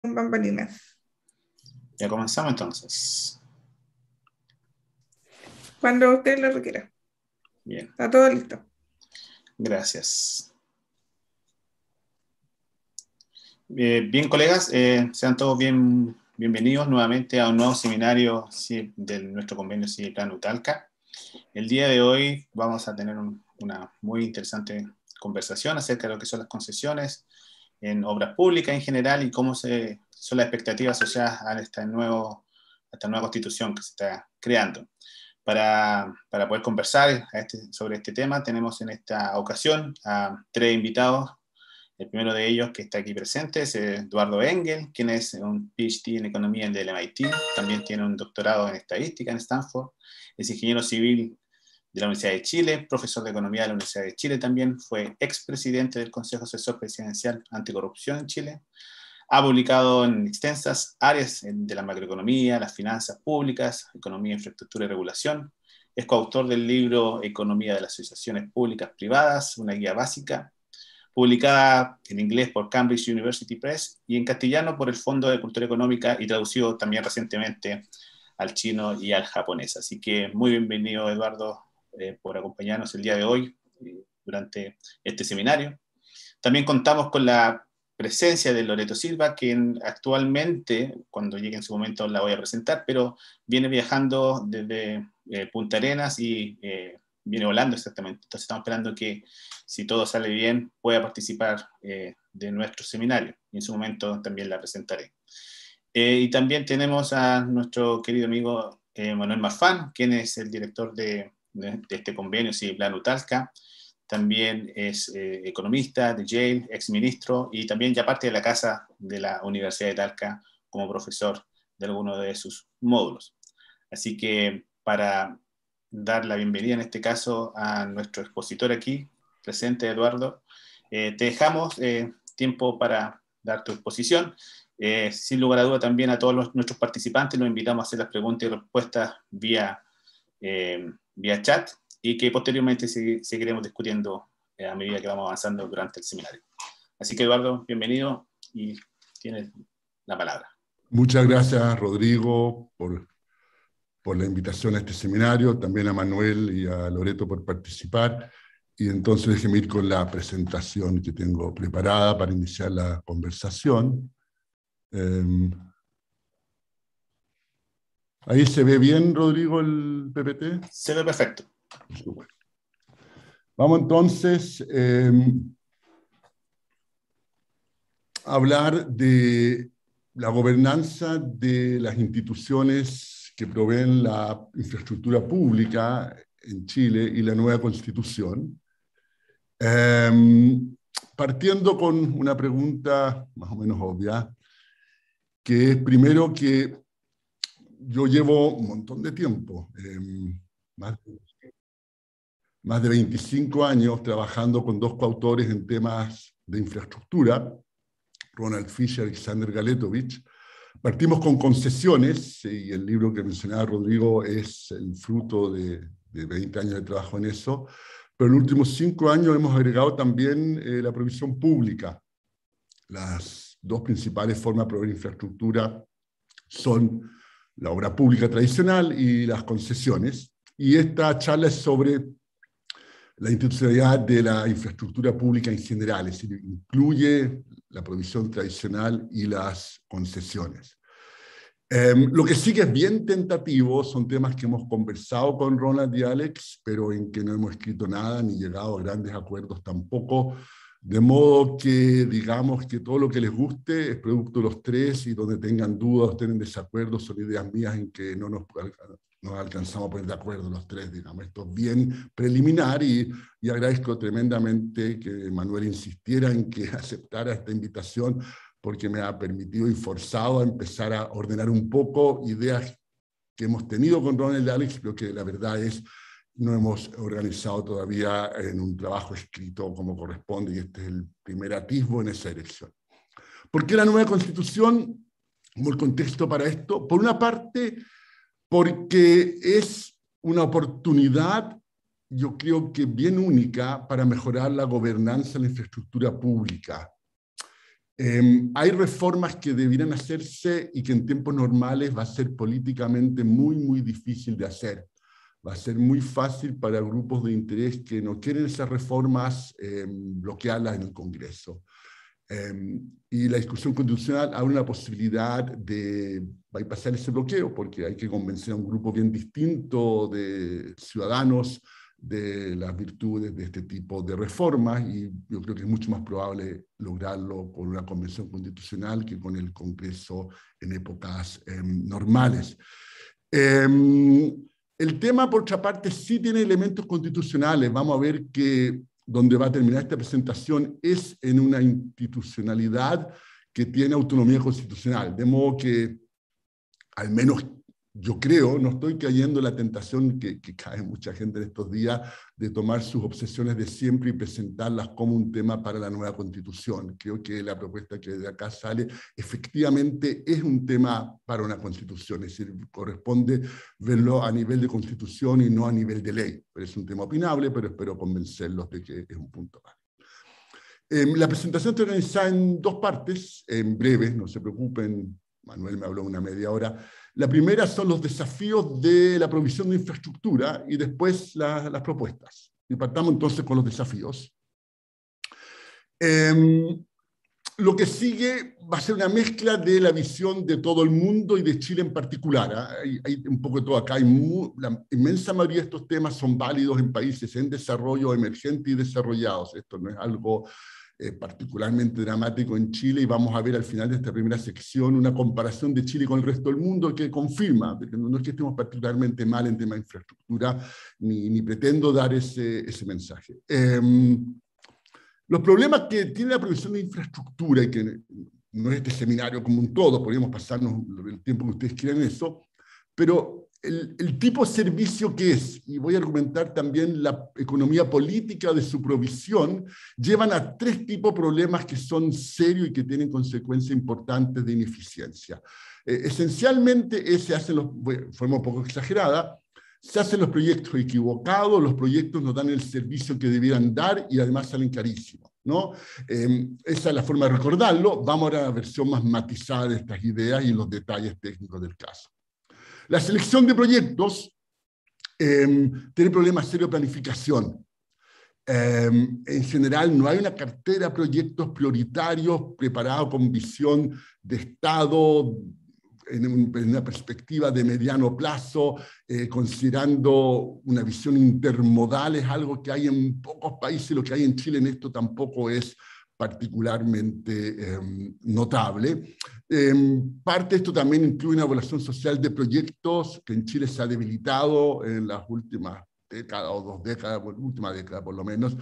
Bambalinas. Ya comenzamos entonces. Cuando usted lo requiera. Bien, Está todo listo. gracias. Bien, colegas, sean todos bienvenidos nuevamente a un nuevo seminario de nuestro convenio Plan Utalca. El día de hoy vamos a tener una muy interesante conversación acerca de lo que son las concesiones en obras públicas en general y cómo son las expectativas asociadas a esta nueva constitución que se está creando. Para poder conversar sobre este tema, tenemos en esta ocasión a tres invitados. El primero de ellos que está aquí presente es Eduardo Engel, quien es un PhD en economía del MIT, también tiene un doctorado en estadística en Stanford, es ingeniero civil de la Universidad de Chile, profesor de economía de la Universidad de Chile también, fue expresidente del Consejo Asesor Presidencial Anticorrupción en Chile, ha publicado en extensas áreas de la macroeconomía, las finanzas públicas, economía, infraestructura y regulación. Es coautor del libro Economía de las Asociaciones Públicas Privadas, una guía básica, publicada en inglés por Cambridge University Press y en castellano por el Fondo de Cultura Económica y traducido también recientemente al chino y al japonés. Así que muy bienvenido, Eduardo, por acompañarnos el día de hoy durante este seminario. También contamos con la presencia de Loreto Silva, quien actualmente, cuando llegue en su momento la voy a presentar, pero viene viajando desde Punta Arenas y viene volando exactamente. Entonces estamos esperando que, si todo sale bien, pueda participar de nuestro seminario y en su momento también la presentaré. Y también tenemos a nuestro querido amigo Manuel Marfán, quien es el director de este convenio Plan Utalca. También es economista de Yale, exministro, y también ya parte de la casa de la Universidad de Talca como profesor de alguno de sus módulos. Así que para dar la bienvenida en este caso a nuestro expositor aquí, presente Eduardo, te dejamos tiempo para dar tu exposición. Sin lugar a duda también a todos nuestros participantes los invitamos a hacer las preguntas y respuestas vía chat, y que posteriormente seguiremos discutiendo a medida que vamos avanzando durante el seminario. Así que, Eduardo, bienvenido y tienes la palabra. Muchas gracias, Rodrigo, por la invitación a este seminario, también a Manuel y a Loreto por participar. Y entonces déjenme ir con la presentación que tengo preparada para iniciar la conversación. ¿Ahí se ve bien, Rodrigo, el PPT? Se ve perfecto. Bueno. Vamos entonces a hablar de la gobernanza de las instituciones que proveen la infraestructura pública en Chile y la nueva Constitución. Partiendo con una pregunta más o menos obvia, que es primero que yo llevo un montón de tiempo, más de 25 años trabajando con dos coautores en temas de infraestructura, Ronald Fisher y Sander Galetovich. Partimos con concesiones, y el libro que mencionaba Rodrigo es el fruto de 20 años de trabajo en eso, pero en los últimos 5 años hemos agregado también la provisión pública. Las dos principales formas de proveer infraestructura son la obra pública tradicional y las concesiones, y esta charla es sobre la institucionalidad de la infraestructura pública en general, es decir, incluye la provisión tradicional y las concesiones. Lo que sí que es bien tentativo son temas que hemos conversado con Ronald y Alex, pero en que no hemos escrito nada ni llegado a grandes acuerdos tampoco, de modo que digamos que todo lo que les guste es producto de los tres, y donde tengan dudas o tienen desacuerdos son ideas mías en que no nos alcanzamos a poner de acuerdo los tres, digamos. Esto es bien preliminar, y agradezco tremendamente que Manuel insistiera en que aceptara esta invitación, porque me ha permitido y forzado a empezar a ordenar un poco ideas que hemos tenido con Ronald y Alex, pero que la verdad es no hemos organizado todavía en un trabajo escrito como corresponde, y este es el primer atisbo en esa dirección. ¿Por qué la nueva Constitución? Como el contexto para esto, por una parte, porque es una oportunidad, yo creo que bien única, para mejorar la gobernanza en la infraestructura pública. Hay reformas que debieran hacerse y que en tiempos normales va a ser políticamente muy, muy difícil de hacer. Va a ser muy fácil para grupos de interés que no quieren esas reformas bloquearlas en el Congreso. Y la discusión constitucional abre una posibilidad de bypassar ese bloqueo, porque hay que convencer a un grupo bien distinto de ciudadanos de las virtudes de este tipo de reformas, y yo creo que es mucho más probable lograrlo con una convención constitucional que con el Congreso en épocas normales. El tema, por otra parte, sí tiene elementos constitucionales. Vamos a ver que donde va a terminar esta presentación es en una institucionalidad que tiene autonomía constitucional, de modo que, al menos yo creo, no estoy cayendo en la tentación que cae mucha gente en estos días de tomar sus obsesiones de siempre y presentarlas como un tema para la nueva Constitución. Creo que la propuesta que de acá sale efectivamente es un tema para una Constitución, es decir, corresponde verlo a nivel de Constitución y no a nivel de ley. Pero es un tema opinable, pero espero convencerlos de que es un punto válido. La presentación está organizada en dos partes, en breve, no se preocupen, Manuel me habló una media hora. La primera son los desafíos de la provisión de infraestructura y después las propuestas. Y partamos entonces con los desafíos. Lo que sigue va a ser una mezcla de la visión de todo el mundo y de Chile en particular. Hay un poco de todo acá. La inmensa mayoría de estos temas son válidos en países en desarrollo, emergentes y desarrollados. Esto no es algo particularmente dramático en Chile, y vamos a ver al final de esta primera sección una comparación de Chile con el resto del mundo que confirma, porque no es que estemos particularmente mal en tema de infraestructura, ni pretendo dar ese mensaje. Los problemas que tiene la provisión de infraestructura, y que no es este seminario como un todo, podríamos pasarnos el tiempo que ustedes quieran en eso, pero el tipo de servicio que es, y voy a argumentar también la economía política de su provisión, llevan a tres tipos de problemas que son serios y que tienen consecuencias importantes de ineficiencia. Esencialmente, de forma un poco exagerada, se hacen los proyectos equivocados, los proyectos no dan el servicio que debieran dar y además salen carísimos, ¿no? Esa es la forma de recordarlo. Vamos ahora a la versión más matizada de estas ideas y los detalles técnicos del caso. La selección de proyectos tiene problemas serios de planificación. En general, no hay una cartera de proyectos prioritarios preparados con visión de Estado, en una perspectiva de mediano plazo, considerando una visión intermodal. Es algo que hay en pocos países, lo que hay en Chile en esto tampoco es particularmente notable. Parte de esto también incluye una evaluación social de proyectos que en Chile se ha debilitado en las últimas décadas o 2 décadas, última década por lo menos,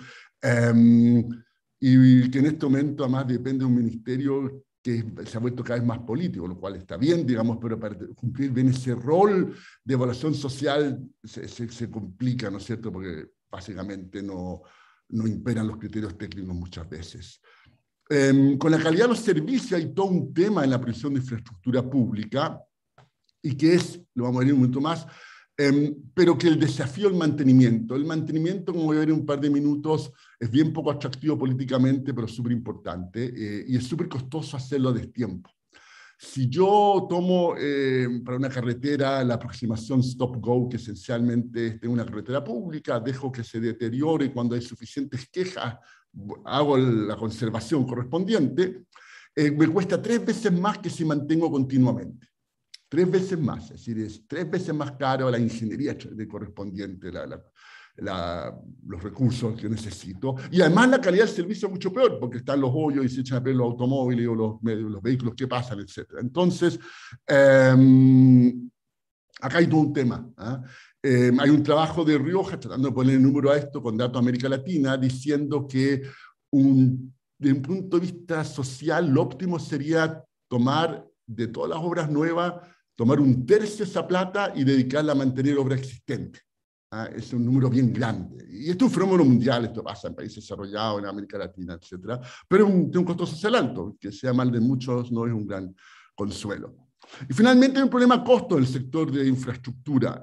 y que en este momento además depende de un ministerio que se ha vuelto cada vez más político, lo cual está bien, digamos, pero para cumplir bien ese rol de evaluación social se complica, ¿no es cierto?, porque básicamente no imperan los criterios técnicos muchas veces. Con la calidad de los servicios hay todo un tema en la provisión de infraestructura pública, y que es, lo vamos a ver un momento más, pero que el desafío es el mantenimiento. El mantenimiento, como voy a ver en un par de minutos, es bien poco atractivo políticamente, pero súper importante, y es súper costoso hacerlo a destiempo. Si yo tomo para una carretera la aproximación stop-go, que esencialmente es una carretera pública, dejo que se deteriore y cuando hay suficientes quejas hago la conservación correspondiente, me cuesta 3 veces más que si mantengo continuamente. 3 veces más, es decir, es 3 veces más caro la ingeniería correspondiente, los recursos que necesito. Y además la calidad del servicio es mucho peor, porque están los hoyos y se echan a perder los automóviles o los vehículos que pasan, etc. Entonces, acá hay todo un tema. Hay un trabajo de Rioja, tratando de poner el número a esto con datos de América Latina, diciendo que de un punto de vista social, lo óptimo sería tomar de todas las obras nuevas, tomar 1/3 de esa plata y dedicarla a mantener obras existentes. Es un número bien grande. Y esto es un fenómeno mundial, esto pasa en países desarrollados, en América Latina, etc. Pero tiene un costo social alto, que sea mal de muchos no es un gran consuelo. Y finalmente hay un problema costo en el sector de infraestructura.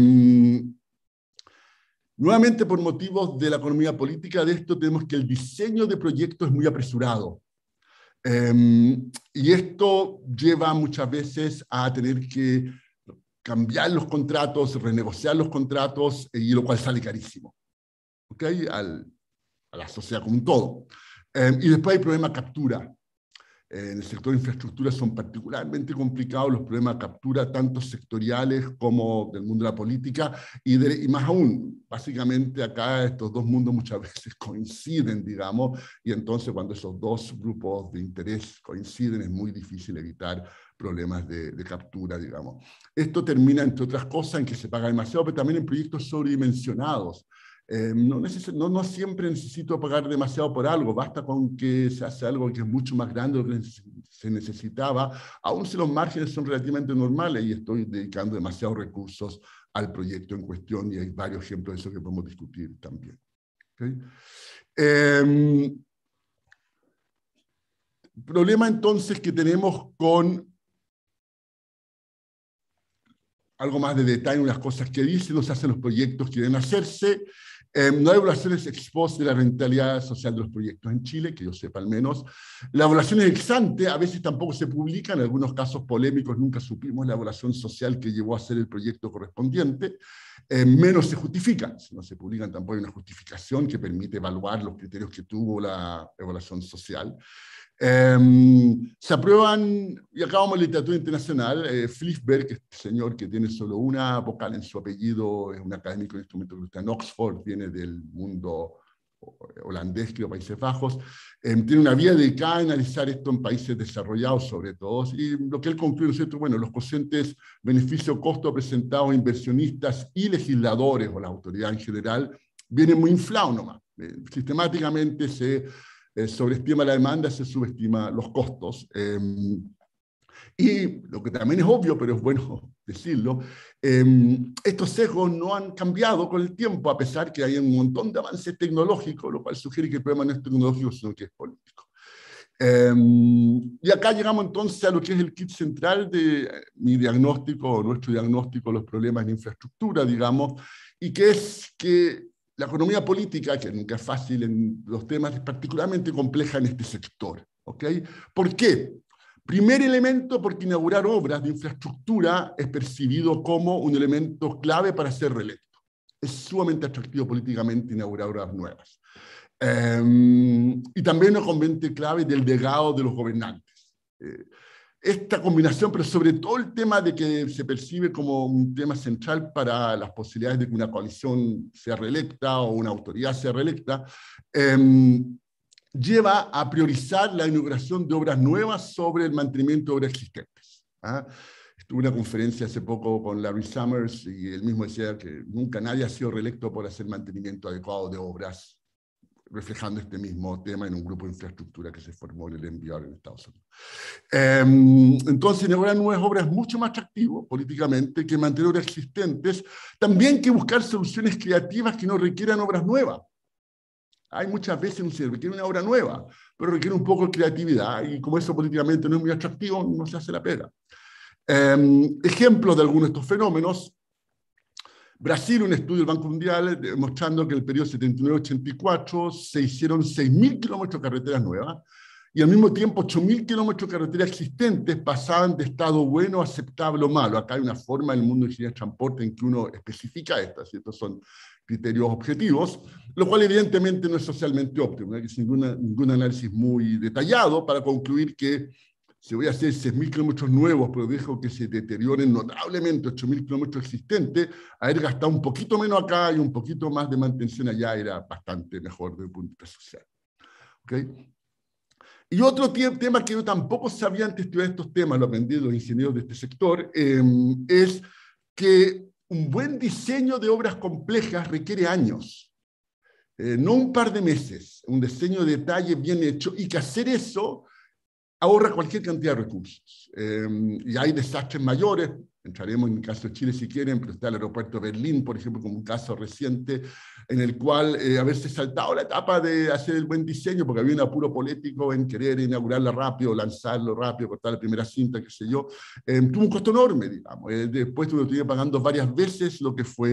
Nuevamente, por motivos de la economía política de esto, tenemos que el diseño de proyectos es muy apresurado. Y esto lleva muchas veces a tener que cambiar los contratos, renegociar los contratos, y lo cual sale carísimo, ¿ok? A la sociedad como un todo. Y después hay problemas de captura. En el sector de infraestructura son particularmente complicados los problemas de captura, tanto sectoriales como del mundo de la política, y más aún, básicamente acá estos dos mundos muchas veces coinciden, digamos, y entonces cuando esos dos grupos de interés coinciden es muy difícil evitar problemas de captura, digamos. Esto termina, entre otras cosas, en que se paga demasiado, pero también en proyectos sobredimensionados. No siempre necesito pagar demasiado por algo, basta con que se hace algo que es mucho más grande de lo que se necesitaba, aun si los márgenes son relativamente normales y estoy dedicando demasiados recursos al proyecto en cuestión, y hay varios ejemplos de eso que podemos discutir también. ¿Okay? Problema entonces que tenemos con algo más de detalle en unas cosas que dicen, no se hacen los proyectos que deben hacerse. No hay evaluaciones ex post de la rentabilidad social de los proyectos en Chile, que yo sepa al menos. Las evaluaciones ex ante a veces tampoco se publican, en algunos casos polémicos nunca supimos la evaluación social que llevó a hacer el proyecto correspondiente. Menos se justifican, si no se publican tampoco hay una justificación que permite evaluar los criterios que tuvo la evaluación social. Se aprueban, y acá vamos a literatura internacional, Fliessberg, este señor que tiene solo una vocal en su apellido, es un académico de instrumentos que está en Oxford, viene del mundo holandés, creo, Países Bajos, tiene una vía dedicada a analizar esto en países desarrollados sobre todo, y lo que él concluye, ¿no es cierto? Bueno, los cocientes beneficio-costo presentados a inversionistas y legisladores, o la autoridad en general, vienen muy inflados nomás. Sistemáticamente se sobreestima la demanda, se subestima los costos. Y lo que también es obvio, pero es bueno decirlo, estos sesgos no han cambiado con el tiempo, a pesar que hay un montón de avances tecnológicos, lo cual sugiere que el problema no es tecnológico, sino que es político. Y acá llegamos entonces a lo que es el kit central de mi diagnóstico, nuestro diagnóstico de los problemas en infraestructura, digamos, y que es que la economía política, que nunca es fácil en los temas, es particularmente compleja en este sector. ¿Ok? ¿Por qué? Primer elemento, porque inaugurar obras de infraestructura es percibido como un elemento clave para ser reelecto. Es sumamente atractivo políticamente inaugurar obras nuevas. Y también un componente clave del legado de los gobernantes. Esta combinación, pero sobre todo el tema de que se percibe como un tema central para las posibilidades de que una coalición sea reelecta o una autoridad sea reelecta, lleva a priorizar la inauguración de obras nuevas sobre el mantenimiento de obras existentes. Estuve en una conferencia hace poco con Larry Summers y él mismo decía que nunca nadie ha sido reelecto por hacer mantenimiento adecuado de obras, reflejando este mismo tema en un grupo de infraestructura que se formó en el NPR en Estados Unidos. Entonces, inaugurar nuevas obras es mucho más atractivo políticamente que mantener obras existentes, también que buscar soluciones creativas que no requieran obras nuevas. Hay muchas veces no se requiere una obra nueva, pero requiere un poco de creatividad, y como eso políticamente no es muy atractivo, no se hace la pega. Ejemplos de algunos de estos fenómenos: Brasil, un estudio del Banco Mundial demostrando que en el periodo 79-84 se hicieron 6.000 kilómetros de carreteras nuevas, y al mismo tiempo 8.000 kilómetros de carreteras existentes pasaban de estado bueno, aceptable o malo. Acá hay una forma en el mundo de ingeniería de transporte en que uno especifica estas, y estos son criterios objetivos, lo cual evidentemente no es socialmente óptimo, hay ningún análisis muy detallado para concluir que si voy a hacer 6.000 kilómetros nuevos, pero dejo que se deterioren notablemente 8.000 kilómetros existentes, haber gastado un poquito menos acá y un poquito más de mantención allá era bastante mejor desde el punto de vista social. ¿Okay? Y otro tema que yo tampoco sabía antes de estudiar estos temas, lo aprendí de los ingenieros de este sector, es que un buen diseño de obras complejas requiere años, no un par de meses, un diseño de detalle bien hecho, y que hacer eso ahorra cualquier cantidad de recursos. Y hay desastres mayores, entraremos en el caso de Chile si quieren, pero está el aeropuerto de Berlín, por ejemplo, como un caso reciente, en el cual haberse saltado la etapa de hacer el buen diseño, porque había un apuro político en querer inaugurarla rápido, lanzarlo rápido, cortar la primera cinta, qué sé yo, tuvo un costo enorme, digamos. Después estuve pagando varias veces lo que fue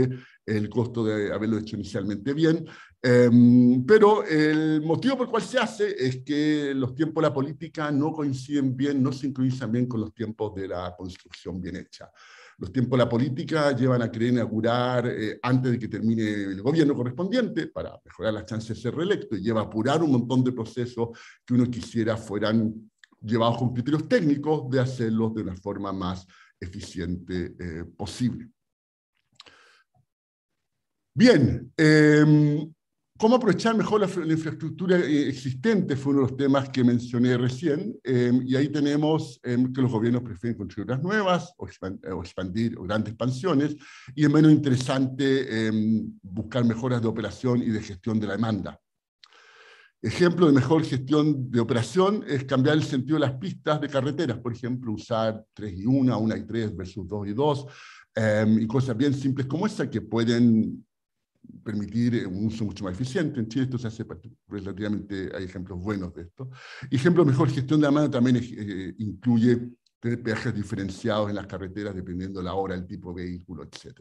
el costo de haberlo hecho inicialmente bien. Pero el motivo por el cual se hace es que los tiempos de la política no coinciden bien, no sincronizan bien con los tiempos de la construcción bien hecha. Los tiempos de la política llevan a querer inaugurar antes de que termine el gobierno correspondiente para mejorar las chances de ser reelecto, y lleva a apurar un montón de procesos que uno quisiera fueran llevados con criterios técnicos de hacerlos de una forma más eficiente posible. Bien, ¿cómo aprovechar mejor la infraestructura existente? Fue uno de los temas que mencioné recién, y ahí tenemos que los gobiernos prefieren construir unas nuevas o expandir, o grandes expansiones, y es menos interesante buscar mejoras de operación y de gestión de la demanda. Ejemplo de mejor gestión de operación es cambiar el sentido de las pistas de carreteras, por ejemplo, usar 3 y 1, 1 y 3 versus 2 y 2, y cosas bien simples como esa que pueden permitir un uso mucho más eficiente. En Chile esto se hace relativamente, hay ejemplos buenos de esto. Ejemplo de mejor gestión de la demanda también incluye tener peajes diferenciados en las carreteras dependiendo de la hora, el tipo de vehículo, etc.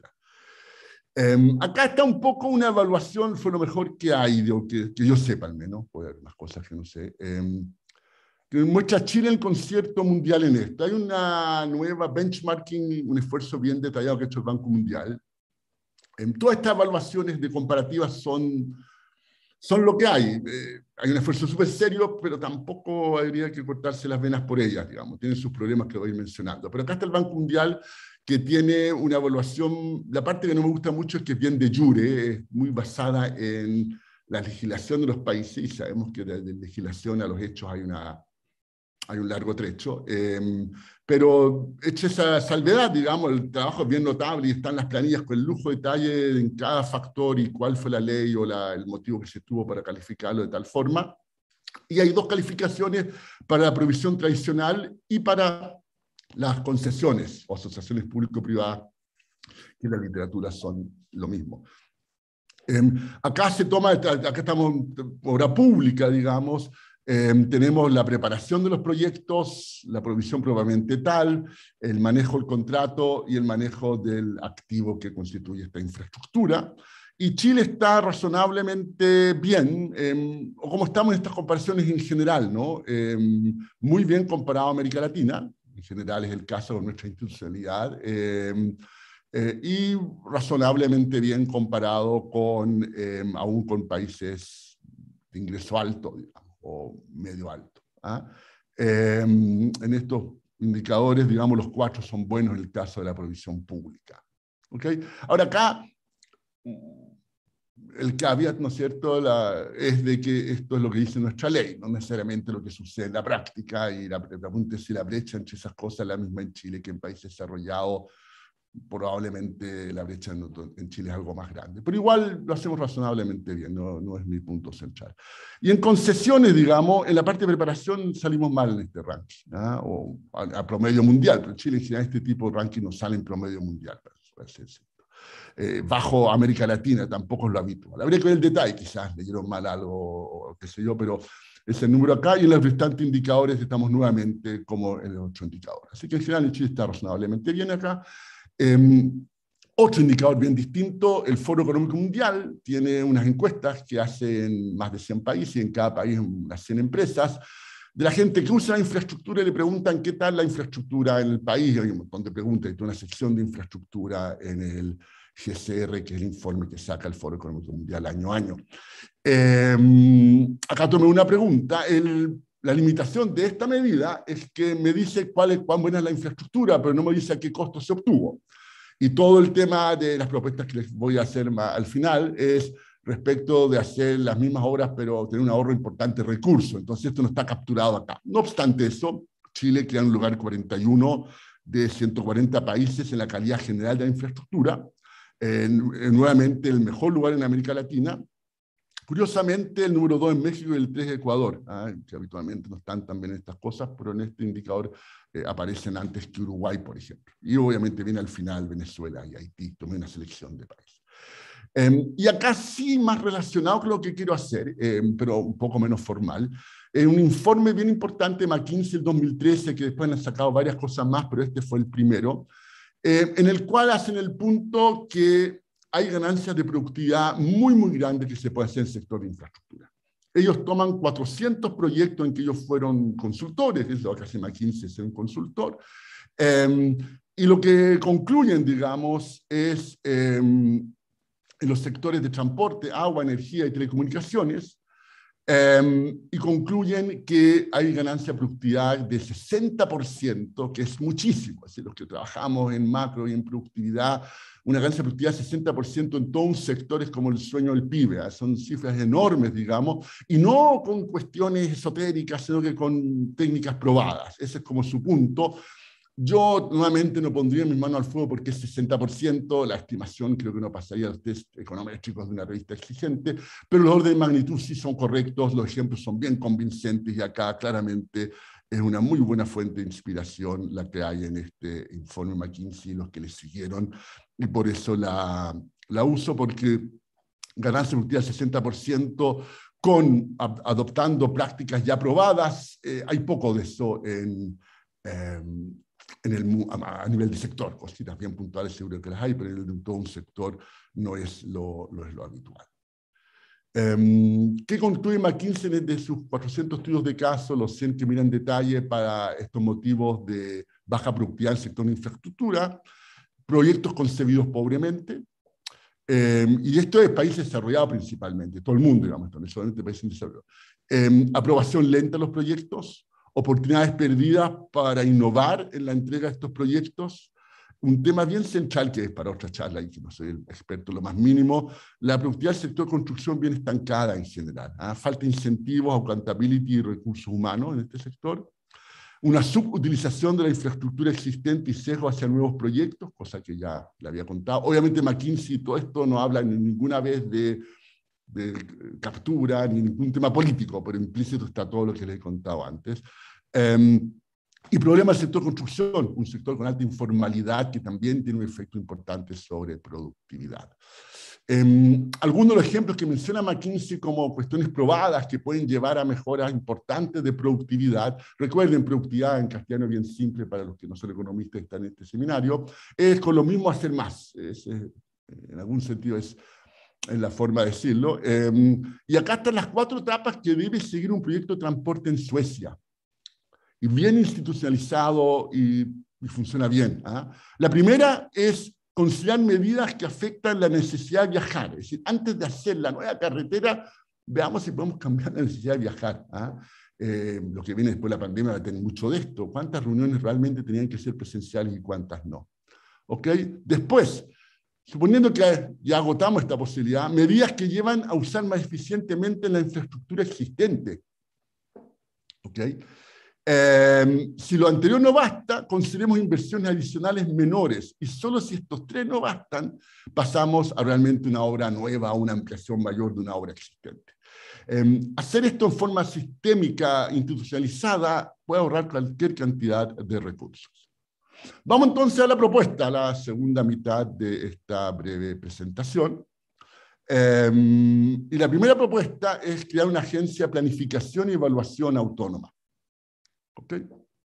Acá está un poco una evaluación, fue lo mejor que hay, que yo sepa al menos, puede haber más cosas que no sé, que muestra Chile el concierto mundial en esto. Hay una nueva benchmarking, un esfuerzo bien detallado que ha hecho el Banco Mundial. Todas estas evaluaciones de comparativas son lo que hay. Hay un esfuerzo súper serio, pero tampoco habría que cortarse las venas por ellas, digamos. Tienen sus problemas que voy a ir mencionando. Pero acá está el Banco Mundial, que tiene una evaluación, la parte que no me gusta mucho es que es bien de jure, es muy basada en la legislación de los países, y sabemos que de legislación a los hechos hay un largo trecho, pero hecha esa salvedad, digamos, el trabajo es bien notable y están las planillas con el lujo de detalle en cada factor y cuál fue la ley o el motivo que se tuvo para calificarlo de tal forma. Y hay 2 calificaciones para la provisión tradicional y para las concesiones o asociaciones público-privadas, que en la literatura son lo mismo. Acá estamos en obra pública, digamos. Tenemos la preparación de los proyectos, la provisión propiamente tal, el manejo del contrato y el manejo del activo que constituye esta infraestructura. Y Chile está razonablemente bien, o como estamos en estas comparaciones en general, ¿no? Muy bien comparado a América Latina, en general es el caso con nuestra institucionalidad, y razonablemente bien comparado aún con países de ingreso alto, digamos, o medio alto. En estos indicadores, digamos, los 4 son buenos en el caso de la provisión pública. ¿Okay? Ahora acá, el caveat, ¿no es cierto?, es de que esto es lo que dice nuestra ley, no necesariamente lo que sucede en la práctica, y la pregunta es si la brecha entre esas cosas es la misma en Chile que en países desarrollados. Probablemente la brecha en Chile es algo más grande, pero igual lo hacemos razonablemente bien, no es mi punto central. Y en concesiones, digamos, en la parte de preparación salimos mal en este ranking, o a promedio mundial, pero Chile en general este tipo de ranking no sale en promedio mundial, para ser cierto. Bajo América Latina tampoco es lo habitual. Habría que ver el detalle, quizás leyeron mal algo, o qué sé yo, pero ese número acá, y en los restantes indicadores estamos nuevamente como en los 8 indicadores. Así que en general Chile está razonablemente bien acá. Otro indicador bien distinto, el Foro Económico Mundial tiene unas encuestas que hacen más de 100 países, y en cada país unas 100 empresas, de la gente que usa la infraestructura, y le preguntan qué tal la infraestructura en el país. Hay un montón de preguntas, hay una sección de infraestructura en el GCR, que es el informe que saca el Foro Económico Mundial año a año. Acá tomé una pregunta. La limitación de esta medida es que me dice cuán buena es la infraestructura, pero no me dice a qué costo se obtuvo. Y todo el tema de las propuestas que les voy a hacer al final es respecto de hacer las mismas obras, pero tener un ahorro importante de recursos. Entonces esto no está capturado acá. No obstante eso, Chile queda en un lugar 41 de 140 países en la calidad general de la infraestructura. Nuevamente el mejor lugar en América Latina. Curiosamente, el número 2 en México y el 3 en Ecuador, que habitualmente no están tan bien en estas cosas, pero en este indicador aparecen antes que Uruguay, por ejemplo. Y obviamente viene al final Venezuela y Haití, tomé una selección de países. Y acá sí más relacionado con lo que quiero hacer, pero un poco menos formal, un informe bien importante, McKinsey del 2013, que después han sacado varias cosas más, pero este fue el primero, en el cual hacen el punto que hay ganancias de productividad muy, muy grandes que se pueden hacer en el sector de infraestructura. Ellos toman 400 proyectos en que ellos fueron consultores, es lo que hace McKinsey ser un consultor, y lo que concluyen, digamos, es en los sectores de transporte, agua, energía y telecomunicaciones, y concluyen que hay ganancia de productividad de 60%, que es muchísimo. Es decir, los que trabajamos en macro y en productividad, una ganancia de productividad de 60% en todos un sectores como el sueño del PIB. Son cifras enormes, digamos, y no con cuestiones esotéricas, sino que con técnicas probadas. Ese es como su punto. Yo nuevamente no pondría mis manos al fuego porque es 60%, la estimación creo que no pasaría a los test econométricos de una revista exigente, pero los órdenes de magnitud sí son correctos, los ejemplos son bien convincentes y acá claramente es una muy buena fuente de inspiración la que hay en este informe McKinsey, los que le siguieron, y por eso la uso, porque ganancia productiva del 60% adoptando prácticas ya probadas, hay poco de eso a nivel de sector. Cositas bien puntuales seguro que las hay, pero en todo un sector no es lo habitual. ¿Qué concluye McKinsey de sus 400 estudios de caso, los 100 que miran en detalle para estos motivos de baja productividad en el sector de infraestructura? Proyectos concebidos pobremente, y esto es países desarrollados principalmente, todo el mundo, digamos, no solamente países desarrollados. Aprobación lenta de los proyectos, oportunidades perdidas para innovar en la entrega de estos proyectos. Un tema bien central que es para otra charla y que no soy el experto lo más mínimo, la productividad del sector de construcción bien estancada en general. Falta incentivos, accountability y recursos humanos en este sector. Una subutilización de la infraestructura existente y sesgo hacia nuevos proyectos, cosa que ya le había contado. Obviamente McKinsey, todo esto no habla ninguna vez de captura ni ningún tema político, pero implícito está todo lo que les he contado antes. Y problema del sector construcción, un sector con alta informalidad que también tiene un efecto importante sobre productividad. Algunos de los ejemplos que menciona McKinsey como cuestiones probadas que pueden llevar a mejoras importantes de productividad, recuerden, productividad en castellano bien simple para los que no son economistas y están en este seminario, es con lo mismo hacer más. En algún sentido es la forma de decirlo. Y acá están las 4 etapas que debe seguir un proyecto de transporte en Suecia. Y bien institucionalizado y funciona bien. La primera es considerar medidas que afectan la necesidad de viajar. Es decir, antes de hacer la nueva carretera, veamos si podemos cambiar la necesidad de viajar. Lo que viene después de la pandemia va a tener mucho de esto. ¿Cuántas reuniones realmente tenían que ser presenciales y cuántas no? ¿Ok? Después, suponiendo que ya agotamos esta posibilidad, medidas que llevan a usar más eficientemente la infraestructura existente. ¿Ok? Si lo anterior no basta, consideremos inversiones adicionales menores, y solo si estos 3 no bastan, pasamos a realmente una obra nueva, a una ampliación mayor de una obra existente. Hacer esto en forma sistémica, institucionalizada, puede ahorrar cualquier cantidad de recursos. Vamos entonces a la propuesta, a la segunda mitad de esta breve presentación. Y la primera propuesta es crear una agencia de planificación y evaluación autónoma. ¿Okay?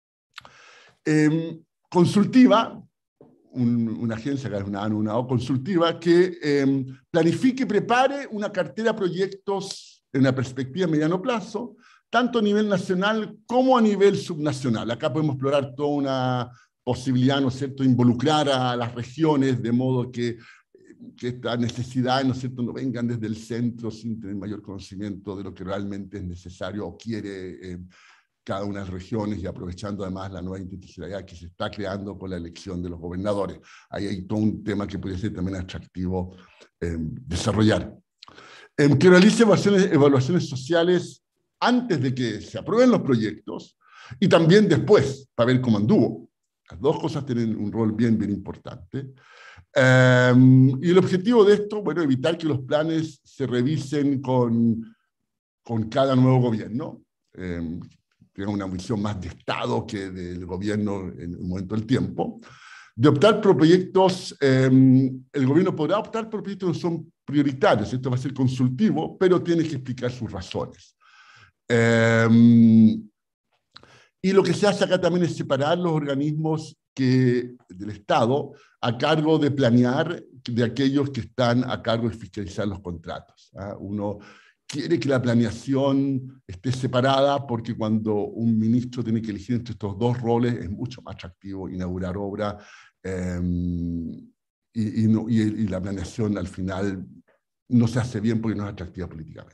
Consultiva, una agencia que es una O consultiva que planifique y prepare una cartera de proyectos en una perspectiva a mediano plazo, tanto a nivel nacional como a nivel subnacional. Acá podemos explorar toda una posibilidad, ¿no es cierto?, de involucrar a las regiones de modo que estas necesidades, ¿no es cierto?, no vengan desde el centro sin tener mayor conocimiento de lo que realmente es necesario o quiere cada una de las regiones, y aprovechando además la nueva institucionalidad que se está creando con la elección de los gobernadores. Ahí hay todo un tema que podría ser también atractivo desarrollar. Que realice evaluaciones sociales antes de que se aprueben los proyectos y también después, para ver cómo anduvo. Las 2 cosas tienen un rol bien importante. Y el objetivo de esto, bueno, evitar que los planes se revisen con cada nuevo gobierno. Tenga una visión más de Estado que del gobierno en un momento del tiempo. De optar por proyectos, el gobierno podrá optar por proyectos que no son prioritarios. Esto va a ser consultivo, pero tiene que explicar sus razones. Y lo que se hace acá también es separar los organismos del Estado a cargo de planear de aquellos que están a cargo de fiscalizar los contratos. Uno quiere que la planeación esté separada porque cuando un ministro tiene que elegir entre estos dos roles es mucho más atractivo inaugurar obra y la planeación al final no se hace bien porque no es atractiva políticamente.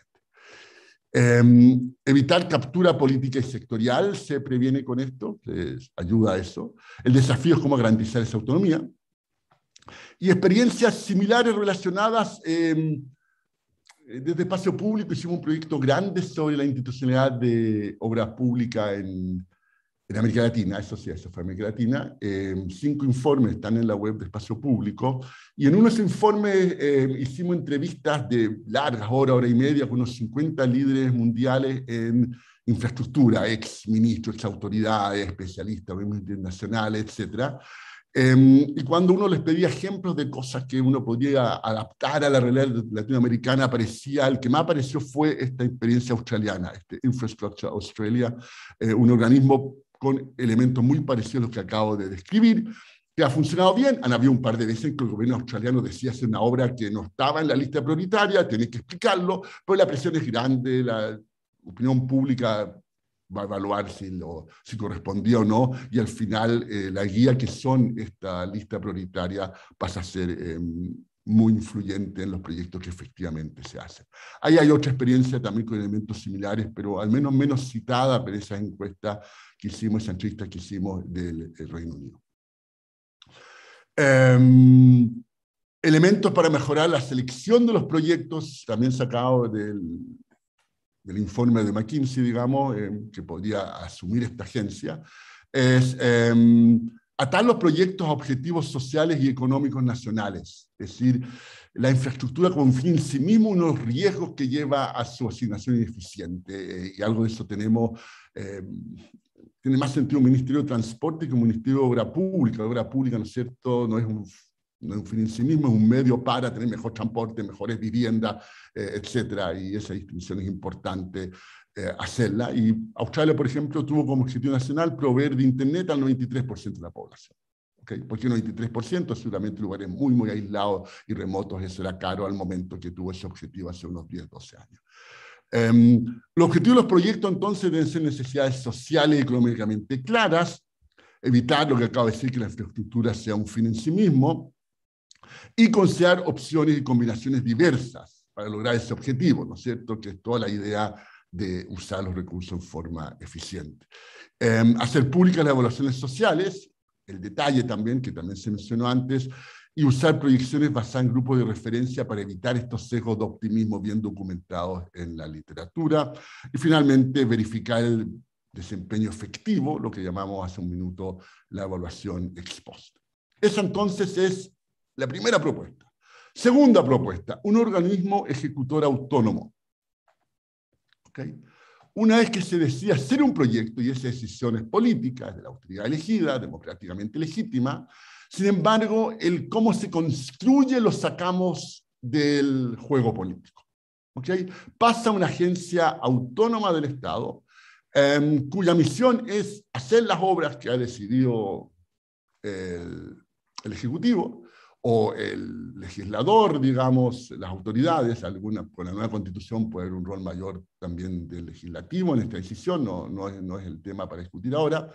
Evitar captura política y sectorial se previene con esto, ayuda a eso. El desafío es cómo garantizar esa autonomía. Y experiencias similares relacionadas, desde Espacio Público hicimos un proyecto grande sobre la institucionalidad de obra pública en América Latina, eso sí, eso fue América Latina. 5 informes están en la web de Espacio Público, y en uno de esos informes hicimos entrevistas de largas horas, hora y media, con unos 50 líderes mundiales en infraestructura, ex ministros, ex autoridades, especialistas, organismos internacionales, etc. Y cuando uno les pedía ejemplos de cosas que uno podía adaptar a la realidad latinoamericana, el que más apareció fue esta experiencia australiana, Infrastructure Australia, un organismo con elementos muy parecidos a los que acabo de describir, que ha funcionado bien. Han habido un par de veces en que el gobierno australiano decía hacer una obra que no estaba en la lista prioritaria, tenés que explicarlo, pero la presión es grande, la opinión pública va a evaluar si correspondía o no, y al final la guía que son esta lista prioritaria pasa a ser muy influyente en los proyectos que efectivamente se hacen. Ahí hay otra experiencia también con elementos similares, pero al menos menos citada por esa encuesta que hicimos, esa entrevista que hicimos del Reino Unido. Elementos para mejorar la selección de los proyectos, también sacado del informe de McKinsey, digamos, que podría asumir esta agencia, es atar los proyectos a objetivos sociales y económicos nacionales. Es decir, la infraestructura como un fin en sí mismo, unos riesgos que lleva a su asignación ineficiente, y algo de eso tenemos. Tiene más sentido un Ministerio de Transporte que un Ministerio de Obra Pública. La obra pública, ¿no es cierto?, no es un fin en sí mismo, es un medio para tener mejor transporte, mejores viviendas, etcétera, y esa distinción es importante hacerla. Y Australia, por ejemplo, tuvo como objetivo nacional proveer de Internet al 93% de la población. ¿Okay? ¿Por qué 93%? Seguramente lugares muy, muy aislados y remotos, eso era caro al momento que tuvo ese objetivo hace unos 10, 12 años. Los objetivos de los proyectos entonces deben ser necesidades sociales y económicamente claras, evitar lo que acabo de decir, que la infraestructura sea un fin en sí mismo, y considerar opciones y combinaciones diversas para lograr ese objetivo, ¿no es cierto?, que es toda la idea de usar los recursos en forma eficiente. Hacer públicas las evaluaciones sociales, el detalle también, que también se mencionó antes, y usar proyecciones basadas en grupos de referencia para evitar estos sesgos de optimismo bien documentados en la literatura. Y finalmente, verificar el desempeño efectivo, lo que llamamos hace un minuto la evaluación ex post. Esa entonces es la primera propuesta. Segunda propuesta, un organismo ejecutor autónomo. ¿Okay? Una vez que se decide hacer un proyecto, y esa decisión es política, es de la autoridad elegida, democráticamente legítima, sin embargo, el cómo se construye lo sacamos del juego político. ¿Okay? Pasa a una agencia autónoma del Estado, cuya misión es hacer las obras que ha decidido el Ejecutivo, o el legislador, digamos, las autoridades, con la nueva Constitución puede haber un rol mayor también del legislativo en esta decisión, no es el tema para discutir ahora.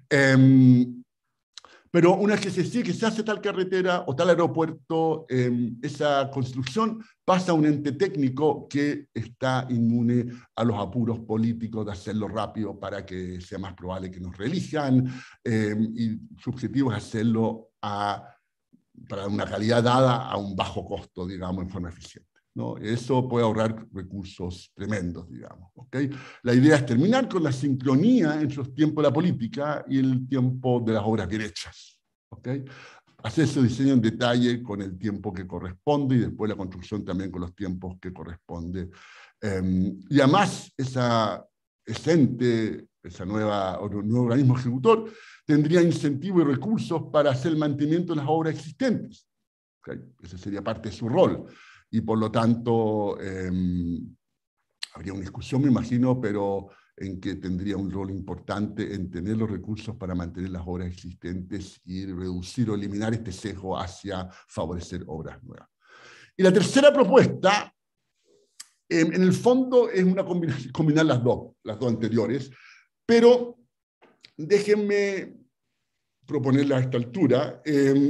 Pero una vez que se decide que se hace tal carretera o tal aeropuerto, esa construcción pasa a un ente técnico que está inmune a los apuros políticos de hacerlo rápido para que sea más probable que nos reelijan, y su objetivo es hacerlo para una calidad dada a un bajo costo, digamos, en forma eficiente, ¿no? Eso puede ahorrar recursos tremendos, digamos. ¿Okay? La idea es terminar con la sincronía entre los tiempos de la política y el tiempo de las obras bien hechas. ¿Okay? Hacer ese diseño en detalle con el tiempo que corresponde, y después la construcción también con los tiempos que corresponde. Y además, ese nuevo organismo ejecutor tendría incentivos y recursos para hacer el mantenimiento de las obras existentes. ¿Okay? Ese sería parte de su rol. Y por lo tanto, habría una discusión, me imagino, pero en que tendría un rol importante en tener los recursos para mantener las obras existentes y reducir o eliminar este sesgo hacia favorecer obras nuevas. Y la tercera propuesta, en el fondo, es una combinar las dos anteriores, pero déjenme proponerla a esta altura.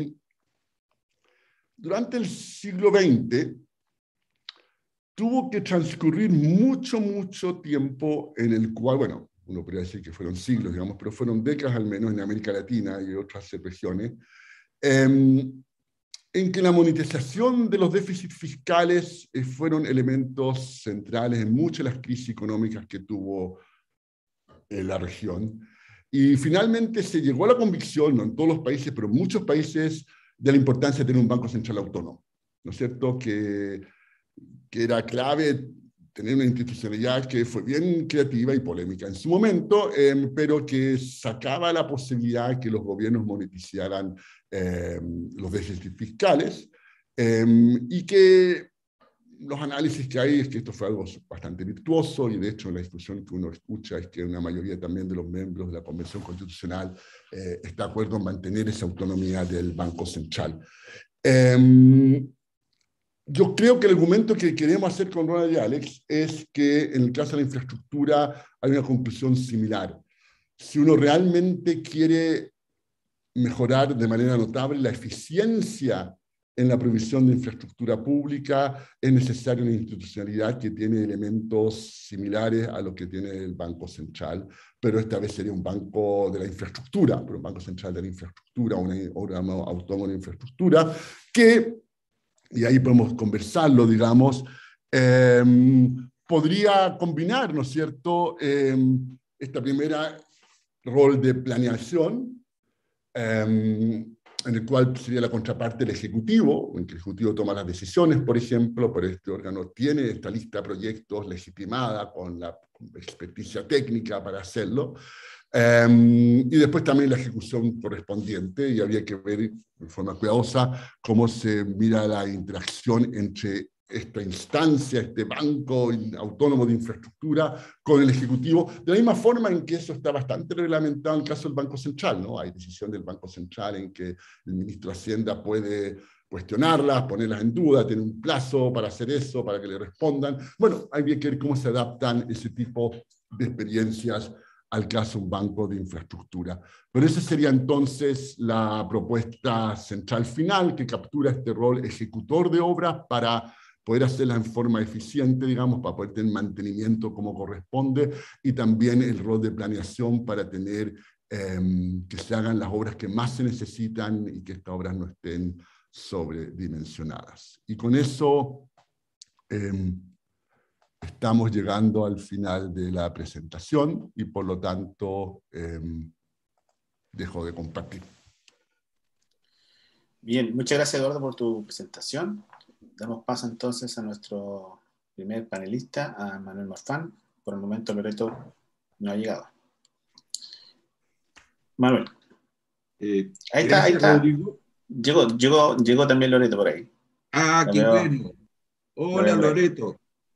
Durante el siglo XX tuvo que transcurrir mucho tiempo en el cual, bueno, uno podría decir que fueron siglos, digamos, pero fueron décadas al menos en América Latina y otras regiones, en que la monetización de los déficits fiscales fueron elementos centrales en muchas de las crisis económicas que tuvo la región. Y finalmente se llegó a la convicción, no en todos los países, pero en muchos países, de la importancia de tener un banco central autónomo, ¿no es cierto? Que era clave tener una institucionalidad que fue bien creativa y polémica en su momento, pero que sacaba la posibilidad de que los gobiernos monetizaran los déficits fiscales, y que los análisis que hay es que esto fue algo bastante virtuoso, y de hecho la discusión que uno escucha es que una mayoría también de los miembros de la Convención Constitucional está de acuerdo en mantener esa autonomía del Banco Central. Yo creo que el argumento que queremos hacer con Ronald y Alex es que en el caso de la infraestructura hay una conclusión similar. Si uno realmente quiere mejorar de manera notable la eficiencia en la provisión de infraestructura pública, es necesaria una institucionalidad que tiene elementos similares a lo que tiene el Banco Central, pero esta vez sería un banco de la infraestructura, pero un Banco Central de la infraestructura, un órgano autónomo de infraestructura, que, y ahí podemos conversarlo, digamos, podría combinar, ¿no es cierto?, esta primera rol de planeación, en el cual sería la contraparte del Ejecutivo, en que el Ejecutivo toma las decisiones, por ejemplo, pero este órgano tiene esta lista de proyectos legitimada con la experticia técnica para hacerlo, y después también la ejecución correspondiente, y habría que ver de forma cuidadosa cómo se mira la interacción entre esta instancia, este banco autónomo de infraestructura con el Ejecutivo, de la misma forma en que eso está bastante reglamentado en el caso del Banco Central, ¿no? Hay decisión del Banco Central en que el ministro de Hacienda puede cuestionarlas, ponerlas en duda, tiene un plazo para hacer eso, para que le respondan. Bueno, hay que ver cómo se adaptan ese tipo de experiencias al caso de un banco de infraestructura. Pero esa sería entonces la propuesta central final, que captura este rol ejecutor de obras para poder hacerlas en forma eficiente, digamos, para poder tener mantenimiento como corresponde, y también el rol de planeación para tener que se hagan las obras que más se necesitan y que estas obras no estén sobredimensionadas. Y con eso estamos llegando al final de la presentación y por lo tanto dejo de compartir. Bien, muchas gracias, Eduardo, por tu presentación. Damos paso entonces a nuestro primer panelista, a Manuel Marfán. Por el momento Loreto no ha llegado. Manuel. Ahí está, ahí está. Rodrigo. Llegó también Loreto por ahí. Ah, qué bueno. Hola, Loreto.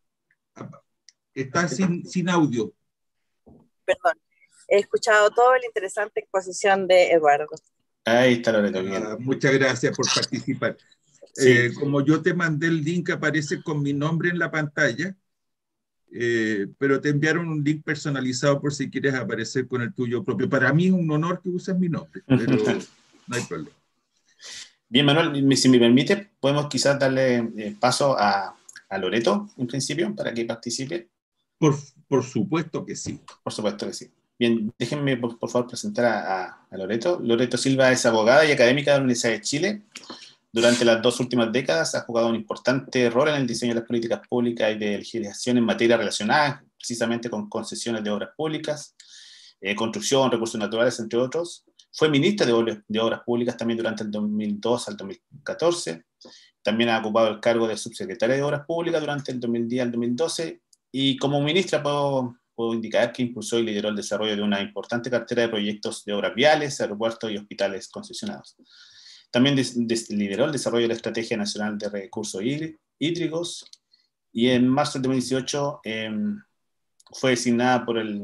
Estás sin audio. Perdón. He escuchado toda la interesante exposición de Eduardo. Ahí está Loreto. Bien. Muchas gracias por participar. Sí. Como yo te mandé el link, aparece con mi nombre en la pantalla, pero te enviaron un link personalizado por si quieres aparecer con el tuyo propio. Para mí es un honor que uses mi nombre, pero no hay problema. Bien, Manuel, si me permite, podemos quizás darle paso a Loreto, en principio, para que participe. Por supuesto que sí. Por supuesto que sí. Bien, déjenme, por favor, presentar a Loreto. Loreto Silva es abogada y académica de la Universidad de Chile. Durante las 2 últimas décadas ha jugado un importante rol en el diseño de las políticas públicas y de legislación en materia relacionada precisamente con concesiones de obras públicas, construcción, recursos naturales, entre otros. Fue ministra de Obras Públicas también durante el 2002 al 2014. También ha ocupado el cargo de subsecretaria de Obras Públicas durante el 2010 al 2012. Y como ministra puedo indicar que impulsó y lideró el desarrollo de una importante cartera de proyectos de obras viales, aeropuertos y hospitales concesionados. También lideró el desarrollo de la Estrategia Nacional de Recursos Hídricos, y en marzo del 2018 fue designada por el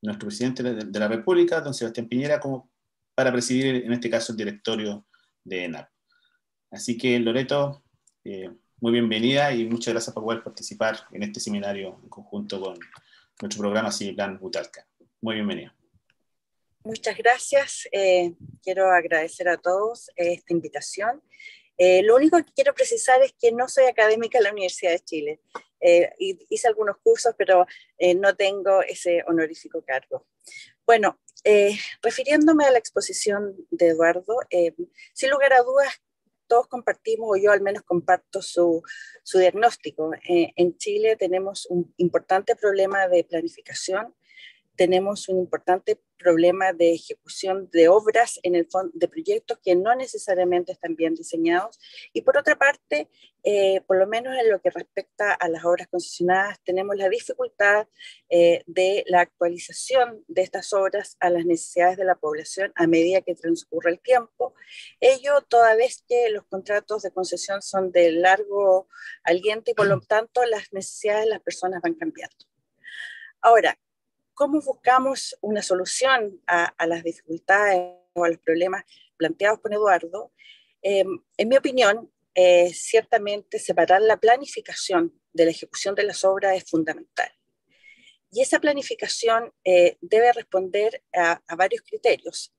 nuestro presidente de la República, don Sebastián Piñera, como para presidir, en este caso, el directorio de ENAP. Así que, Loreto, muy bienvenida y muchas gracias por poder participar en este seminario en conjunto con nuestro programa Civiplan Utalca. Muy bienvenida. Muchas gracias. Quiero agradecer a todos esta invitación. Lo único que quiero precisar es que no soy académica en la Universidad de Chile. Hice algunos cursos, pero no tengo ese honorífico cargo. Bueno, refiriéndome a la exposición de Eduardo, sin lugar a dudas, todos compartimos, o yo al menos comparto su diagnóstico. En Chile tenemos un importante problema de planificación, tenemos un importante problema de ejecución de obras en el fondo, de proyectos que no necesariamente están bien diseñados, y por otra parte, por lo menos en lo que respecta a las obras concesionadas, tenemos la dificultad de la actualización de estas obras a las necesidades de la población a medida que transcurre el tiempo, ello toda vez que los contratos de concesión son de largo aliento y por lo tanto las necesidades de las personas van cambiando. Ahora, ¿cómo buscamos una solución a las dificultades o a los problemas planteados por Eduardo? En mi opinión, ciertamente separar la planificación de la ejecución de las obras es fundamental. Y esa planificación debe responder a varios criterios.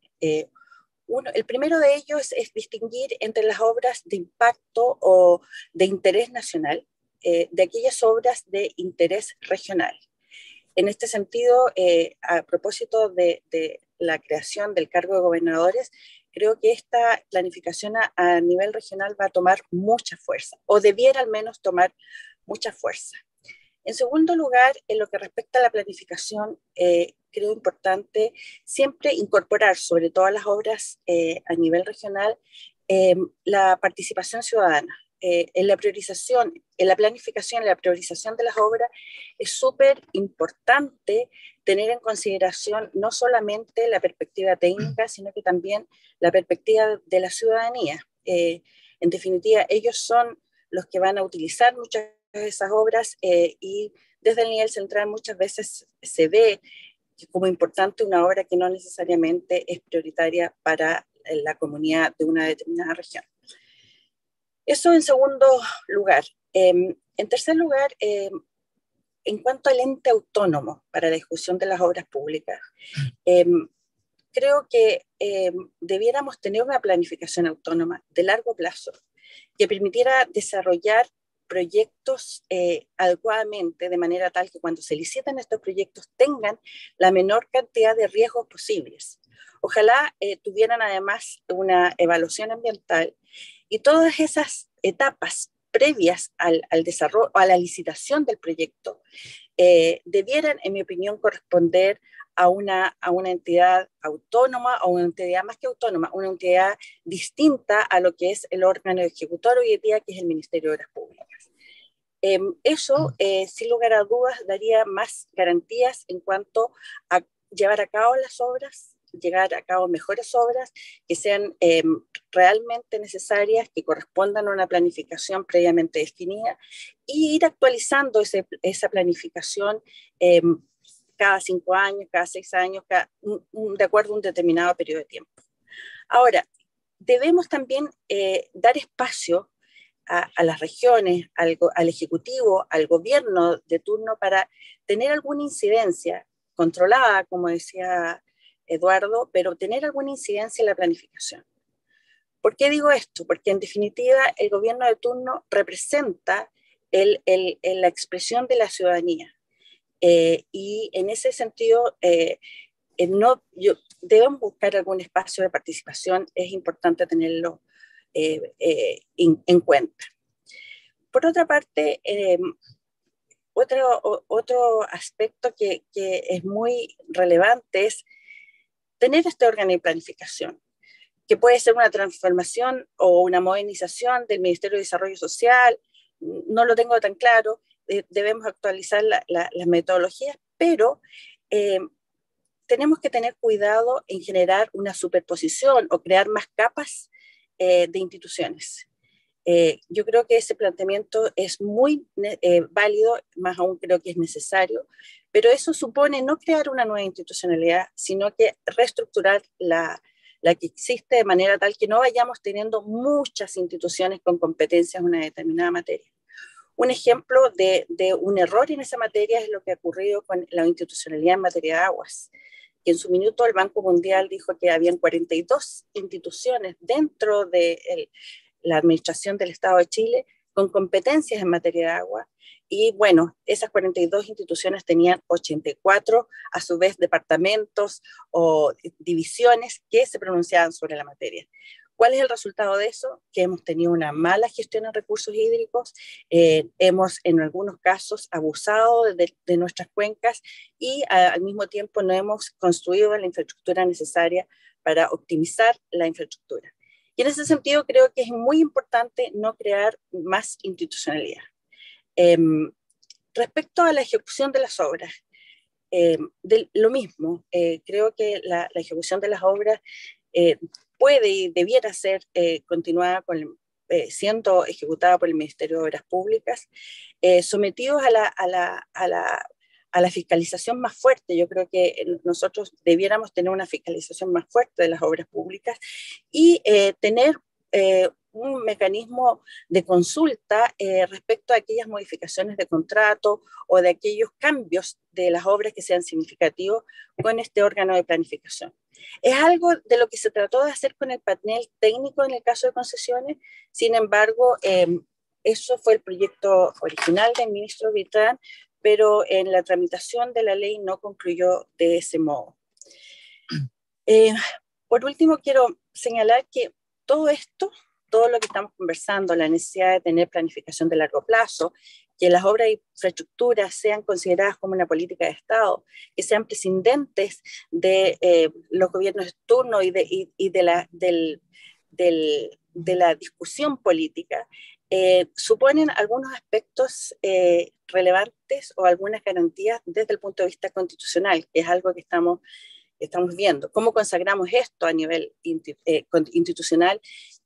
El primero de ellos es distinguir entre las obras de impacto o de interés nacional de aquellas obras de interés regional. En este sentido, a propósito de la creación del cargo de gobernadores, creo que esta planificación a nivel regional va a tomar mucha fuerza, o debiera al menos tomar mucha fuerza. En segundo lugar, en lo que respecta a la planificación, creo importante siempre incorporar, sobre todas las obras a nivel regional, la participación ciudadana. En la priorización, en la planificación, en la priorización de las obras, es súper importante tener en consideración no solamente la perspectiva técnica, sino que también la perspectiva de la ciudadanía. En definitiva, ellos son los que van a utilizar muchas de esas obras y desde el nivel central muchas veces se ve como importante una obra que no necesariamente es prioritaria para la comunidad de una determinada región. Eso en segundo lugar. En tercer lugar, en cuanto al ente autónomo para la ejecución de las obras públicas, creo que debiéramos tener una planificación autónoma de largo plazo que permitiera desarrollar proyectos adecuadamente, de manera tal que cuando se liciten estos proyectos tengan la menor cantidad de riesgos posibles. Ojalá tuvieran además una evaluación ambiental y todas esas etapas previas al desarrollo, a la licitación del proyecto, debieran, en mi opinión, corresponder a una entidad autónoma, o una entidad más que autónoma, una entidad distinta a lo que es el órgano ejecutor hoy en día, que es el Ministerio de Obras Públicas. Eso, sin lugar a dudas, daría más garantías en cuanto a llevar a cabo las obras, llegar a cabo mejores obras que sean realmente necesarias, que correspondan a una planificación previamente definida, y ir actualizando esa planificación cada 5 años, cada 6 años, de acuerdo a un determinado periodo de tiempo. Ahora, debemos también dar espacio a las regiones, al Ejecutivo, al gobierno de turno, para tener alguna incidencia controlada, como decía Eduardo, pero tener alguna incidencia en la planificación. ¿Por qué digo esto? Porque en definitiva el gobierno de turno representa la expresión de la ciudadanía. Y en ese sentido, debemos buscar algún espacio de participación, es importante tenerlo en cuenta. Por otra parte, otro aspecto que es muy relevante es tener este órgano de planificación, que puede ser una transformación o una modernización del Ministerio de Desarrollo Social, no lo tengo tan claro, debemos actualizar las metodologías, pero tenemos que tener cuidado en generar una superposición o crear más capas de instituciones. Yo creo que ese planteamiento es muy válido, más aún creo que es necesario, pero eso supone no crear una nueva institucionalidad, sino que reestructurar la que existe de manera tal que no vayamos teniendo muchas instituciones con competencias en una determinada materia. Un ejemplo de un error en esa materia es lo que ha ocurrido con la institucionalidad en materia de aguas, que en su minuto el Banco Mundial dijo que habían 42 instituciones dentro de la administración del Estado de Chile con competencias en materia de agua, y bueno, esas 42 instituciones tenían 84, a su vez, departamentos o divisiones que se pronunciaban sobre la materia. ¿Cuál es el resultado de eso? Que hemos tenido una mala gestión en recursos hídricos, hemos en algunos casos abusado de nuestras cuencas y al mismo tiempo no hemos construido la infraestructura necesaria para optimizar la infraestructura. Y en ese sentido creo que es muy importante no crear más institucionalidad. Respecto a la ejecución de las obras, lo mismo, creo que la ejecución de las obras puede y debiera ser continuada siendo ejecutada por el Ministerio de Obras Públicas, sometidos a la fiscalización más fuerte. Yo creo que nosotros debiéramos tener una fiscalización más fuerte de las obras públicas y tener un mecanismo de consulta respecto a aquellas modificaciones de contrato o de aquellos cambios de las obras que sean significativos con este órgano de planificación. Es algo de lo que se trató de hacer con el panel técnico en el caso de concesiones. Sin embargo, eso fue el proyecto original del ministro Vitrán, pero en la tramitación de la ley no concluyó de ese modo. Por último, quiero señalar que todo esto, todo lo que estamos conversando, la necesidad de tener planificación de largo plazo, que las obras de infraestructura sean consideradas como una política de Estado, que sean prescindentes de los gobiernos de turno y de la discusión política, suponen algunos aspectos relevantes o algunas garantías desde el punto de vista constitucional, que es algo que estamos viendo. ¿Cómo consagramos esto a nivel institucional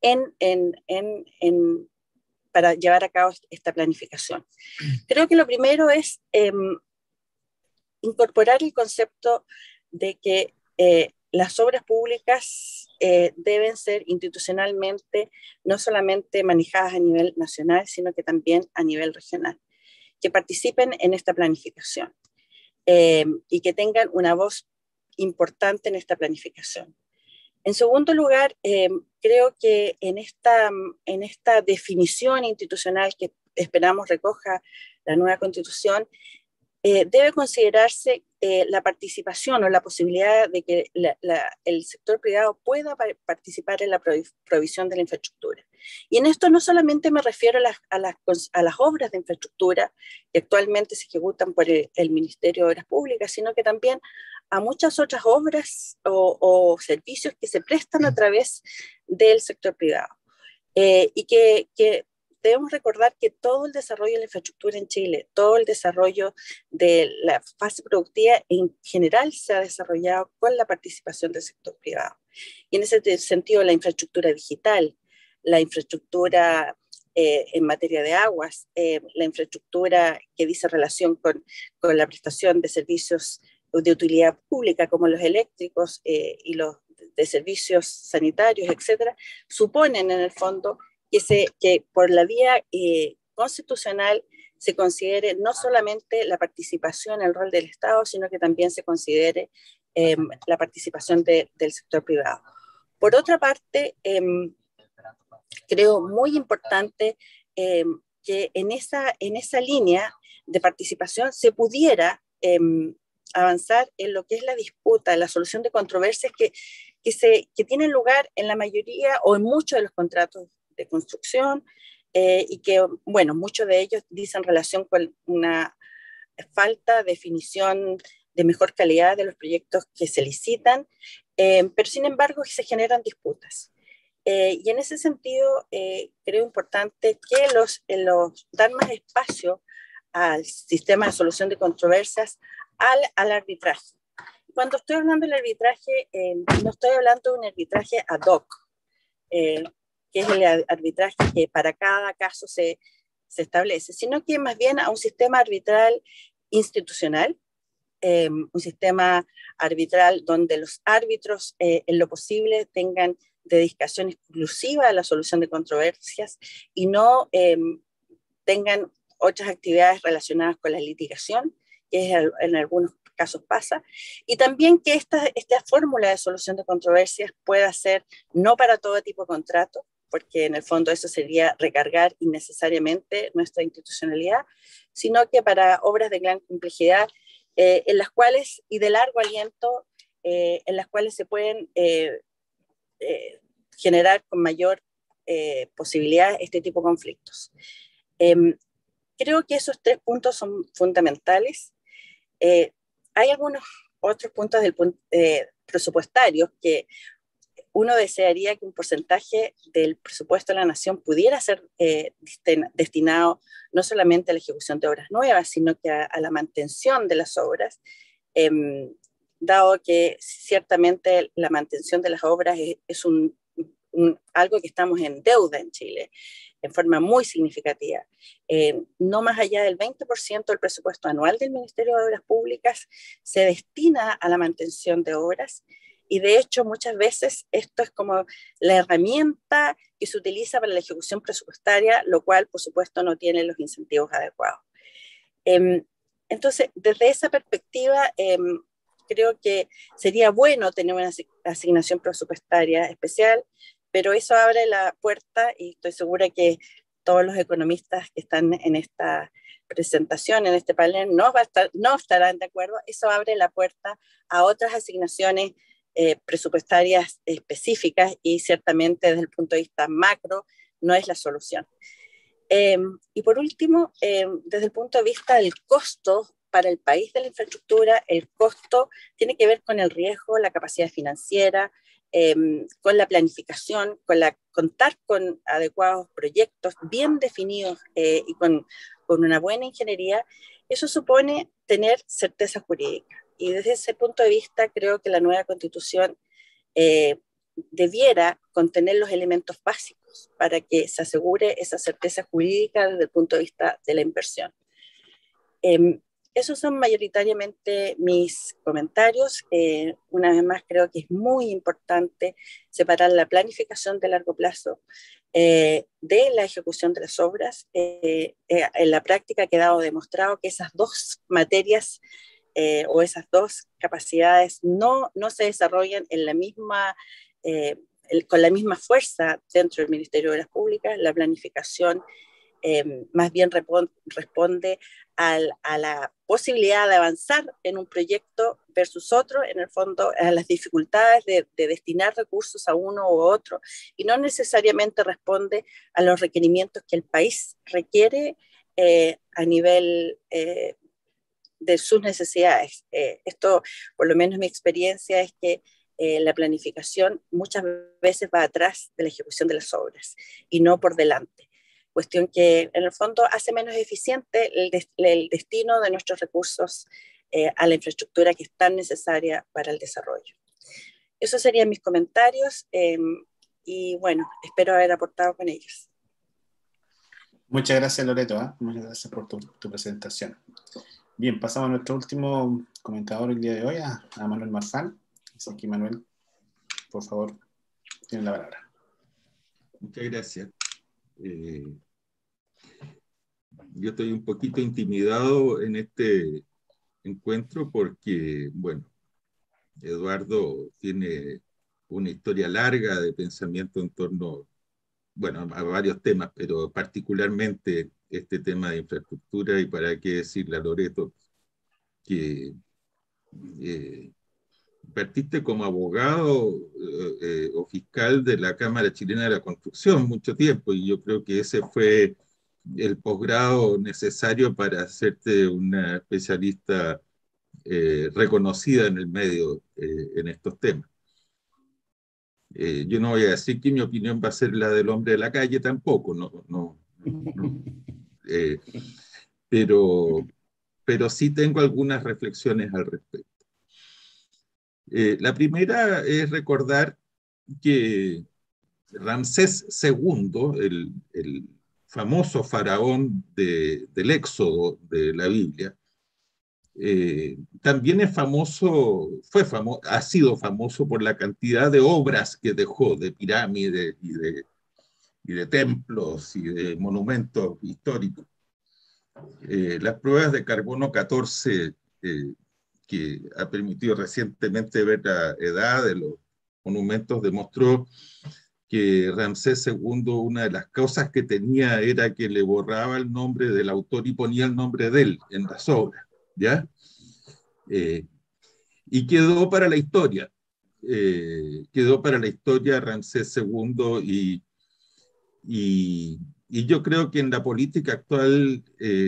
para llevar a cabo esta planificación? Creo que lo primero es incorporar el concepto de que las obras públicas deben ser institucionalmente no solamente manejadas a nivel nacional, sino que también a nivel regional, que participen en esta planificación y que tengan una voz importante en esta planificación. En segundo lugar, creo que en esta definición institucional que esperamos recoja la nueva Constitución, debe considerarse la participación o la posibilidad de que el sector privado pueda participar en la provisión de la infraestructura. Y en esto no solamente me refiero a las obras de infraestructura que actualmente se ejecutan por el Ministerio de Obras Públicas, sino que también a muchas otras obras o servicios que se prestan a través del sector privado. Y que debemos recordar que todo el desarrollo de la infraestructura en Chile, todo el desarrollo de la fase productiva en general se ha desarrollado con la participación del sector privado. Y en ese sentido, la infraestructura digital, la infraestructura en materia de aguas, la infraestructura que dice relación con la prestación de servicios de utilidad pública como los eléctricos y los de servicios sanitarios, etcétera, suponen en el fondo que por la vía constitucional se considere no solamente la participación, el rol del Estado, sino que también se considere la participación del sector privado. Por otra parte, creo muy importante que en esa línea de participación se pudiera avanzar en lo que es la disputa, la solución de controversias que tienen lugar en la mayoría o en muchos de los contratos de construcción y que, bueno, muchos de ellos dicen relación con una falta de definición de mejor calidad de los proyectos que se licitan, pero sin embargo se generan disputas. Y en ese sentido creo importante que dar más espacio al sistema de solución de controversias, al arbitraje. Cuando estoy hablando del arbitraje, no estoy hablando de un arbitraje ad hoc, que es el arbitraje que para cada caso se establece, sino que más bien a un sistema arbitral institucional un sistema arbitral donde los árbitros en lo posible tengan dedicación exclusiva a la solución de controversias y no tengan otras actividades relacionadas con la litigación, que en algunos casos pasa, y también que esta fórmula de solución de controversias pueda ser no para todo tipo de contrato, porque en el fondo eso sería recargar innecesariamente nuestra institucionalidad, sino que para obras de gran complejidad en las cuales, y de largo aliento, en las cuales se pueden generar con mayor posibilidad este tipo de conflictos. Creo que esos 3 puntos son fundamentales. Hay algunos otros puntos presupuestarios que uno desearía que un porcentaje del presupuesto de la nación pudiera ser destinado no solamente a la ejecución de obras nuevas, sino que a la mantención de las obras, dado que ciertamente la mantención de las obras es algo que estamos en deuda en Chile, en forma muy significativa. No más allá del 20% del presupuesto anual del Ministerio de Obras Públicas se destina a la mantención de obras, y de hecho muchas veces esto es como la herramienta que se utiliza para la ejecución presupuestaria, lo cual por supuesto no tiene los incentivos adecuados. Entonces, desde esa perspectiva, creo que sería bueno tener una asignación presupuestaria especial, pero eso abre la puerta, y estoy segura que todos los economistas que están en esta presentación, en este panel, no estarán de acuerdo. Eso abre la puerta a otras asignaciones presupuestarias específicas, y ciertamente desde el punto de vista macro no es la solución. Y por último, desde el punto de vista del costo para el país de la infraestructura, el costo tiene que ver con el riesgo, la capacidad financiera, con la planificación, contar con adecuados proyectos bien definidos y con una buena ingeniería. Eso supone tener certeza jurídica. Y desde ese punto de vista creo que la nueva Constitución debiera contener los elementos básicos para que se asegure esa certeza jurídica desde el punto de vista de la inversión. Esos son mayoritariamente mis comentarios. Una vez más, creo que es muy importante separar la planificación de largo plazo de la ejecución de las obras. En la práctica ha quedado demostrado que esas dos materias o esas dos capacidades no se desarrollan en la misma, con la misma fuerza dentro del Ministerio de Obras Públicas. La planificación más bien responde a la posibilidad de avanzar en un proyecto versus otro, en el fondo a las dificultades de destinar recursos a uno u otro, y no necesariamente responde a los requerimientos que el país requiere a nivel de sus necesidades. Esto, por lo menos mi experiencia, es que la planificación muchas veces va atrás de la ejecución de las obras y no por delante. Cuestión que en el fondo hace menos eficiente el destino de nuestros recursos a la infraestructura que es tan necesaria para el desarrollo. Esos serían mis comentarios y bueno, espero haber aportado con ellos. Muchas gracias, Loreto, muchas gracias por tu presentación. Bien, pasamos a nuestro último comentador el día de hoy, a Manuel Marfán. Así que, Manuel, por favor, tiene la palabra. Muchas gracias. Yo estoy un poquito intimidado en este encuentro porque, bueno, Eduardo tiene una historia larga de pensamiento en torno, bueno, a varios temas, pero particularmente este tema de infraestructura, y para qué decirle a Loreto que partiste como abogado o fiscal de la Cámara Chilena de la Construcción mucho tiempo, y yo creo que ese fue el posgrado necesario para hacerte una especialista reconocida en el medio en estos temas. Yo no voy a decir que mi opinión va a ser la del hombre de la calle tampoco, no. Pero sí tengo algunas reflexiones al respecto. La primera es recordar que Ramsés II, el famoso faraón del Éxodo de la Biblia, también es famoso, ha sido famoso por la cantidad de obras que dejó, de pirámides y de templos y de monumentos históricos. Las pruebas de carbono 14 que ha permitido recientemente ver la edad de los monumentos demostró que Ramsés II, una de las causas que tenía era que le borraba el nombre del autor y ponía el nombre de él en las obras, ¿ya? Y quedó para la historia. Quedó para la historia Ramsés II y yo creo que en la política actual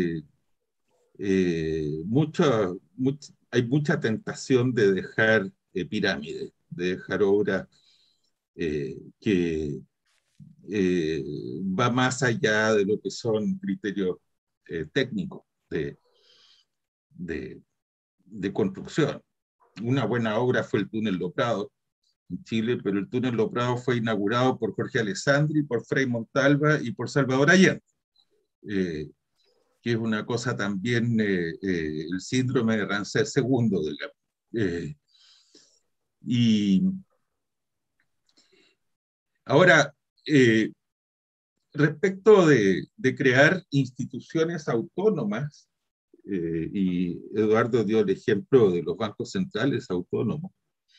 hay mucha tentación de dejar pirámides, de dejar obras que va más allá de lo que son criterios técnicos de construcción. Una buena obra fue el túnel Lo Prado en Chile, pero el túnel Lo Prado fue inaugurado por Jorge Alessandri, por Frei Montalva y por Salvador Allende, que es una cosa también, el síndrome de Ramsés II, digamos. Y ahora, respecto de crear instituciones autónomas, y Eduardo dio el ejemplo de los bancos centrales autónomos,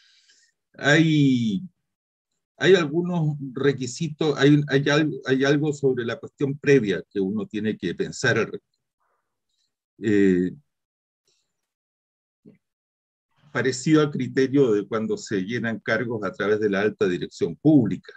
hay algunos requisitos, hay algo sobre la cuestión previa que uno tiene que pensar al respecto. Parecido al criterio de cuando se llenan cargos a través de la alta dirección pública.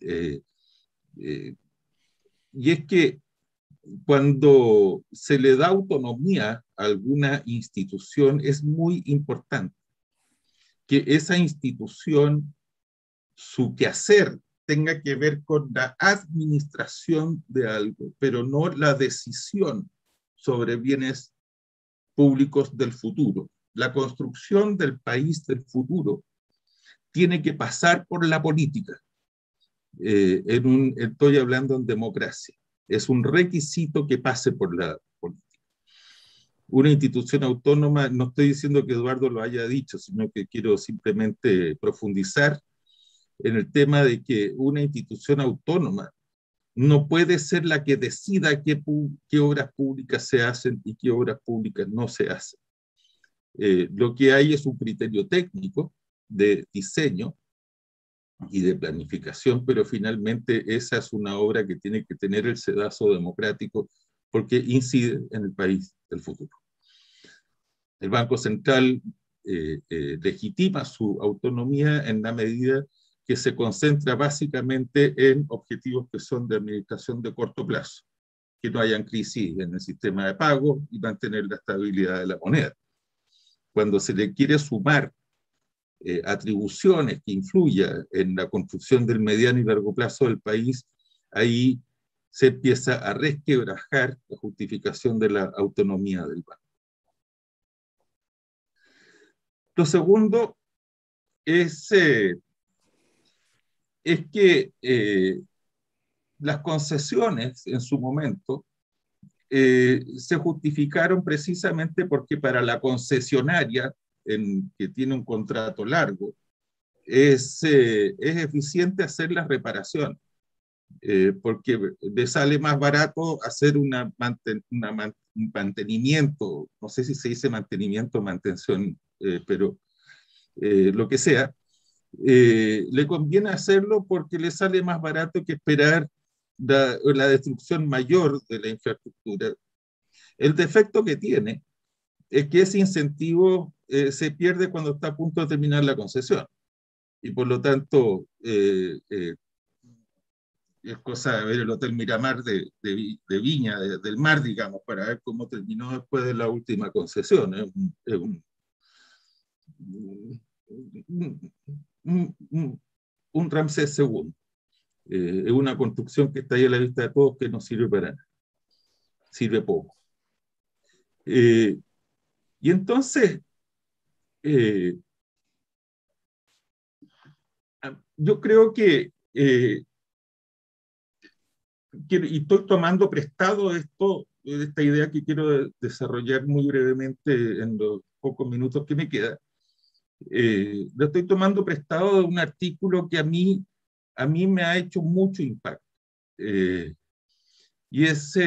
Y es que cuando se le da autonomía a alguna institución, es muy importante que esa institución, su quehacer, tenga que ver con la administración de algo, pero no la decisión sobre bienes públicos del futuro. La construcción del país del futuro tiene que pasar por la política. Estoy hablando en democracia. Es un requisito que pase por la política. Una institución autónoma, no estoy diciendo que Eduardo lo haya dicho, sino que quiero simplemente profundizar en el tema de que una institución autónoma no puede ser la que decida qué obras públicas se hacen y qué obras públicas no se hacen. Lo que hay es un criterio técnico de diseño y de planificación, pero finalmente esa es una obra que tiene que tener el sedazo democrático porque incide en el país del futuro. El Banco Central legitima su autonomía en la medida que se concentra básicamente en objetivos que son de administración de corto plazo, que no hayan crisis en el sistema de pago y mantener la estabilidad de la moneda. Cuando se le quiere sumar atribuciones que influyan en la construcción del mediano y largo plazo del país, ahí se empieza a resquebrajar la justificación de la autonomía del banco. Lo segundo es que las concesiones en su momento se justificaron precisamente porque para la concesionaria que tiene un contrato largo es eficiente hacer la reparación, porque le sale más barato hacer un mantenimiento, no sé si se dice mantenimiento o mantención, pero lo que sea, le conviene hacerlo porque le sale más barato que esperar la destrucción mayor de la infraestructura. El defecto que tiene es que ese incentivo se pierde cuando está a punto de terminar la concesión. Y por lo tanto, es cosa de ver el Hotel Miramar de Viña, del Mar, digamos, para ver cómo terminó después de la última concesión. Es un Ramsés II. Es una construcción que está ahí a la vista de todos que no sirve para nada. Sirve poco. Y entonces, yo creo que y estoy tomando prestado esta idea que quiero desarrollar muy brevemente en los pocos minutos que me quedan. Lo estoy tomando prestado de un artículo que a mí me ha hecho mucho impacto. Y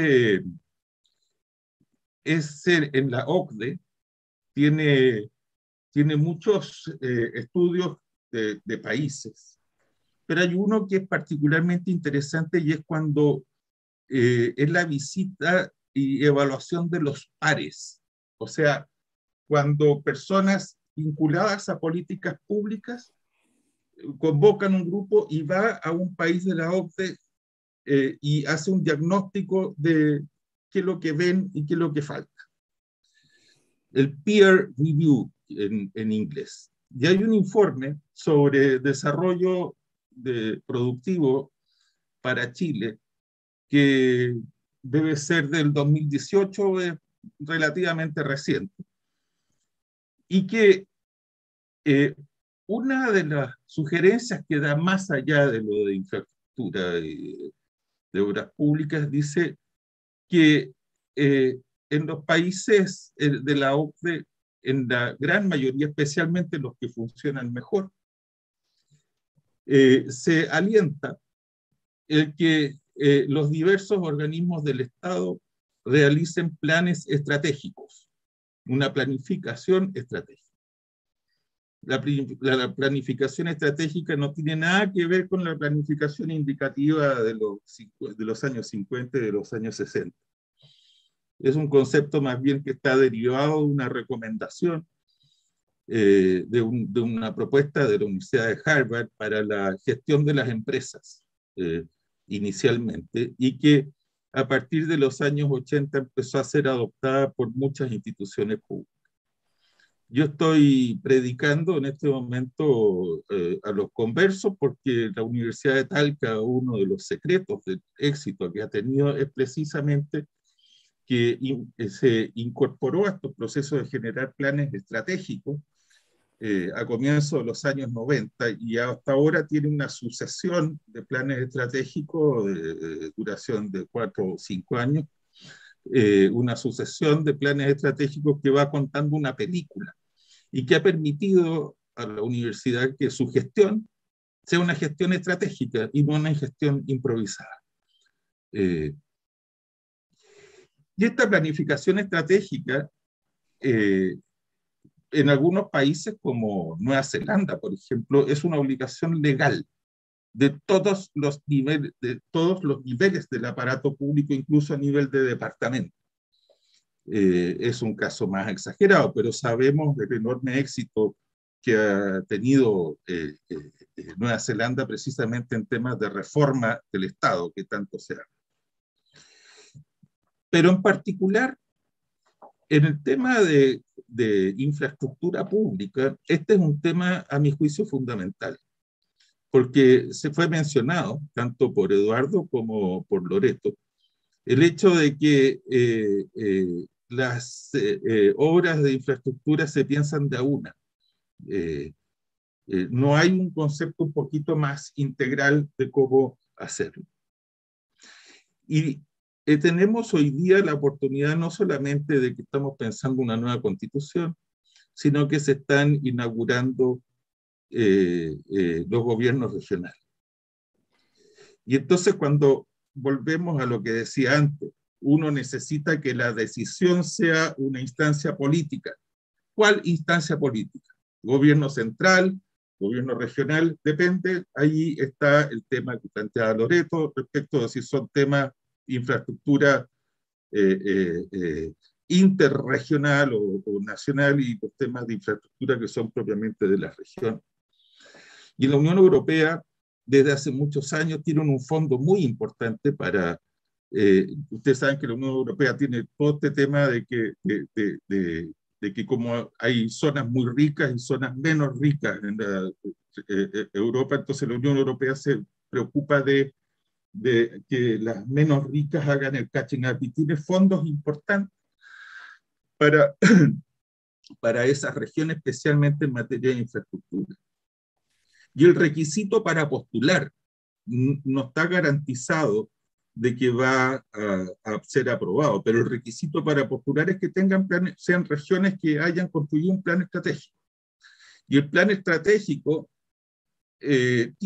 en la OCDE tiene muchos estudios de países, pero hay uno que es particularmente interesante y es cuando es la visita y evaluación de los pares. O sea, cuando personas vinculadas a políticas públicas convocan un grupo y va a un país de la OCDE y hace un diagnóstico de qué es lo que ven y qué es lo que falta. El peer review en inglés. Y hay un informe sobre desarrollo productivo para Chile que debe ser del 2018, relativamente reciente, y que una de las sugerencias que da más allá de lo de infraestructura y de obras públicas dice que en los países de la OCDE, en la gran mayoría, especialmente los que funcionan mejor, se alienta el que los diversos organismos del Estado realicen planes estratégicos, una planificación estratégica. La planificación estratégica no tiene nada que ver con la planificación indicativa de los años 50 y de los años 60. Es un concepto más bien que está derivado de una recomendación de una propuesta de la Universidad de Harvard para la gestión de las empresas inicialmente, y que a partir de los años 80 empezó a ser adoptada por muchas instituciones públicas. Yo estoy predicando en este momento a los conversos porque la Universidad de Talca, uno de los secretos del éxito que ha tenido es precisamente que se incorporó a estos procesos de generar planes estratégicos a comienzos de los años 90 y hasta ahora tiene una sucesión de planes estratégicos de duración de 4 o 5 años, una sucesión de planes estratégicos que va contando una película y que ha permitido a la universidad que su gestión sea una gestión estratégica y no una gestión improvisada. Y esta planificación estratégica, en algunos países como Nueva Zelanda, por ejemplo, es una obligación legal de todos los niveles del aparato público, incluso a nivel de departamento. Es un caso más exagerado, pero sabemos del enorme éxito que ha tenido Nueva Zelanda precisamente en temas de reforma del Estado, que tanto se habla. Pero en particular, en el tema de infraestructura pública, este es un tema, a mi juicio, fundamental, porque se fue mencionado, tanto por Eduardo como por Loreto, el hecho de que las obras de infraestructura se piensan de a una. No hay un concepto un poquito más integral de cómo hacerlo. Y tenemos hoy día la oportunidad no solamente de que estamos pensando una nueva constitución, sino que se están inaugurando los gobiernos regionales. Y entonces cuando volvemos a lo que decía antes, uno necesita que la decisión sea una instancia política. ¿Cuál instancia política? Gobierno central, gobierno regional, depende. Ahí está el tema que planteaba Loreto respecto de si son temas de infraestructura interregional o nacional y los temas de infraestructura que son propiamente de la región. Y la Unión Europea, desde hace muchos años, tiene un fondo muy importante para... ustedes saben que la Unión Europea tiene todo este tema de que como hay zonas muy ricas y zonas menos ricas en Europa, entonces la Unión Europea se preocupa de que las menos ricas hagan el catching up y tiene fondos importantes para esas regiones, especialmente en materia de infraestructura. Y el requisito para postular no está garantizado de que va a ser aprobado, pero el requisito para postular es que tengan planes, sean regiones que hayan construido un plan estratégico. Y el plan estratégico es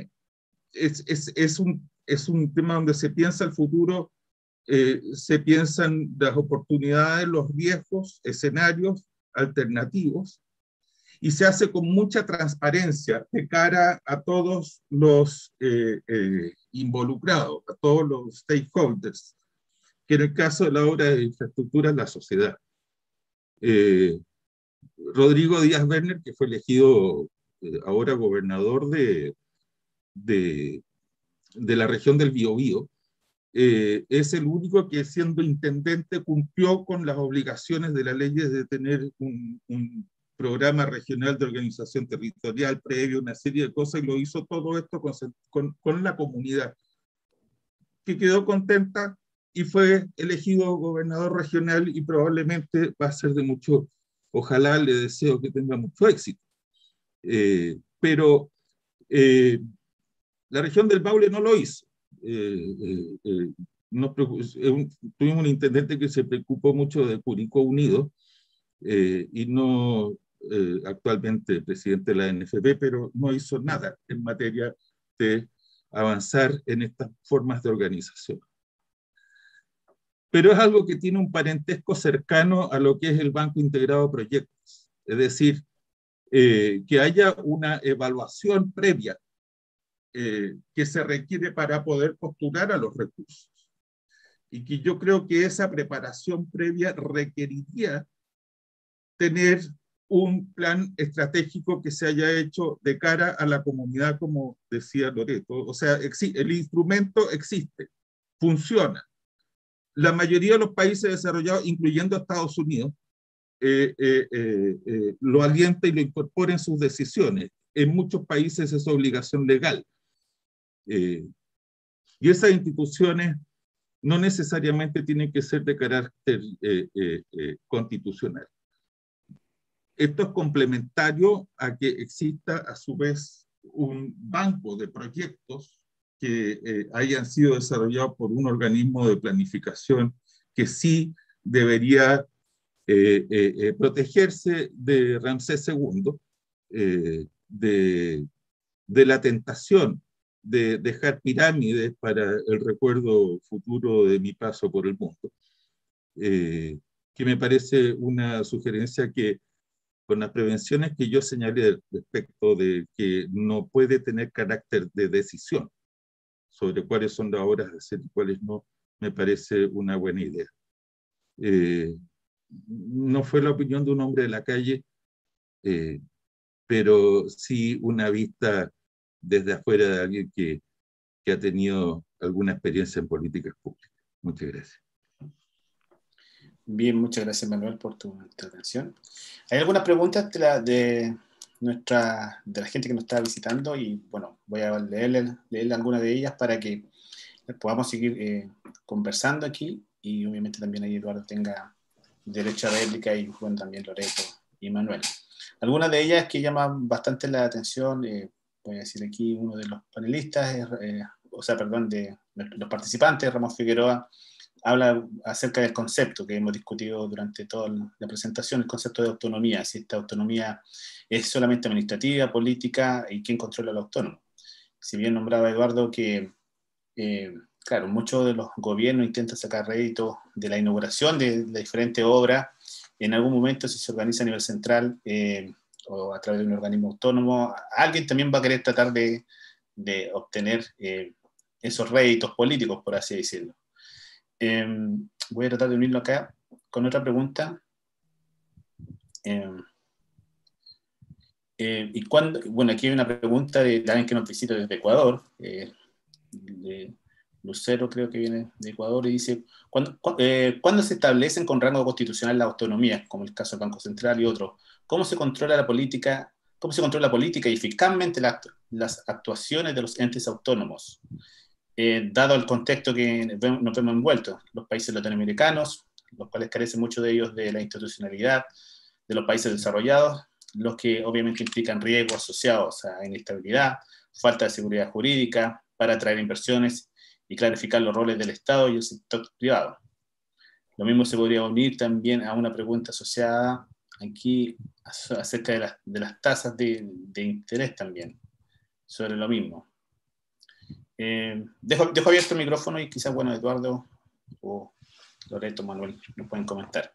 un tema donde se piensa el futuro, se piensan las oportunidades, los riesgos, escenarios alternativos, y se hace con mucha transparencia de cara a todos los involucrados, a todos los stakeholders, que en el caso de la obra de infraestructura es la sociedad. Rodrigo Díaz Werner, que fue elegido ahora gobernador de la región del Biobío, es el único que, siendo intendente, cumplió con las obligaciones de la ley de tener un programa regional de organización territorial previo, una serie de cosas, y lo hizo todo esto con la comunidad, que quedó contenta y fue elegido gobernador regional, y probablemente va a ser de mucho, ojalá le deseo que tenga mucho éxito. Pero la región del Maule no lo hizo. Tuvimos un intendente que se preocupó mucho de Curicó Unido, y no actualmente presidente de la NFP, pero no hizo nada en materia de avanzar en estas formas de organización. Pero es algo que tiene un parentesco cercano a lo que es el Banco Integrado de Proyectos, es decir, que haya una evaluación previa que se requiere para poder postular a los recursos. Y que yo creo que esa preparación previa requeriría tener un plan estratégico que se haya hecho de cara a la comunidad, como decía Loreto. O sea, el instrumento existe, funciona. La mayoría de los países desarrollados, incluyendo Estados Unidos, lo alienta y lo incorpora en sus decisiones. En muchos países es obligación legal. Y esas instituciones no necesariamente tienen que ser de carácter constitucional. Esto es complementario a que exista a su vez un banco de proyectos que hayan sido desarrollados por un organismo de planificación que sí debería protegerse de Ramsés II, de la tentación de dejar pirámides para el recuerdo futuro de mi paso por el mundo, que me parece una sugerencia que, con las prevenciones que yo señalé respecto de que no puede tener carácter de decisión sobre cuáles son las obras de hacer y cuáles no, me parece una buena idea. No fue la opinión de un hombre de la calle, pero sí una vista desde afuera de alguien que ha tenido alguna experiencia en políticas públicas. Muchas gracias. Bien, muchas gracias, Manuel, por tu intervención. Hay algunas preguntas de la gente que nos está visitando, y bueno, voy a leerle algunas de ellas para que podamos seguir conversando aquí, y obviamente también ahí Eduardo tenga derecho a réplica, y bueno, también Loreto y Manuel. Algunas de ellas que llaman bastante la atención, voy a decir aquí, uno de los panelistas, de los participantes, Ramón Figueroa, habla acerca del concepto que hemos discutido durante toda la presentación, el concepto de autonomía, si esta autonomía es solamente administrativa, política, y quién controla lo autónomo. Si bien nombraba Eduardo que, claro, muchos de los gobiernos intentan sacar rédito de la inauguración de diferentes obras, en algún momento si se organiza a nivel central o a través de un organismo autónomo, alguien también va a querer tratar de obtener esos réditos políticos, por así decirlo. Voy a tratar de unirlo acá con otra pregunta. Y bueno, aquí hay una pregunta de alguien que nos visita desde Ecuador, de Lucero, creo que viene de Ecuador, y dice: ¿cuándo se establecen con rango constitucional las autonomías, como el caso del Banco Central y otros? ¿Cómo se controla la política y eficazmente las actuaciones de los entes autónomos? Dado el contexto que nos vemos envueltos, los países latinoamericanos, los cuales carecen mucho de ellos de la institucionalidad, de los países desarrollados, los que obviamente implican riesgos asociados a inestabilidad, falta de seguridad jurídica para atraer inversiones y clarificar los roles del Estado y el sector privado. Lo mismo se podría unir también a una pregunta asociada aquí acerca de las tasas de interés también, sobre lo mismo. Dejo abierto el micrófono y quizás, bueno, Eduardo o Loreto, Manuel, nos pueden comentar.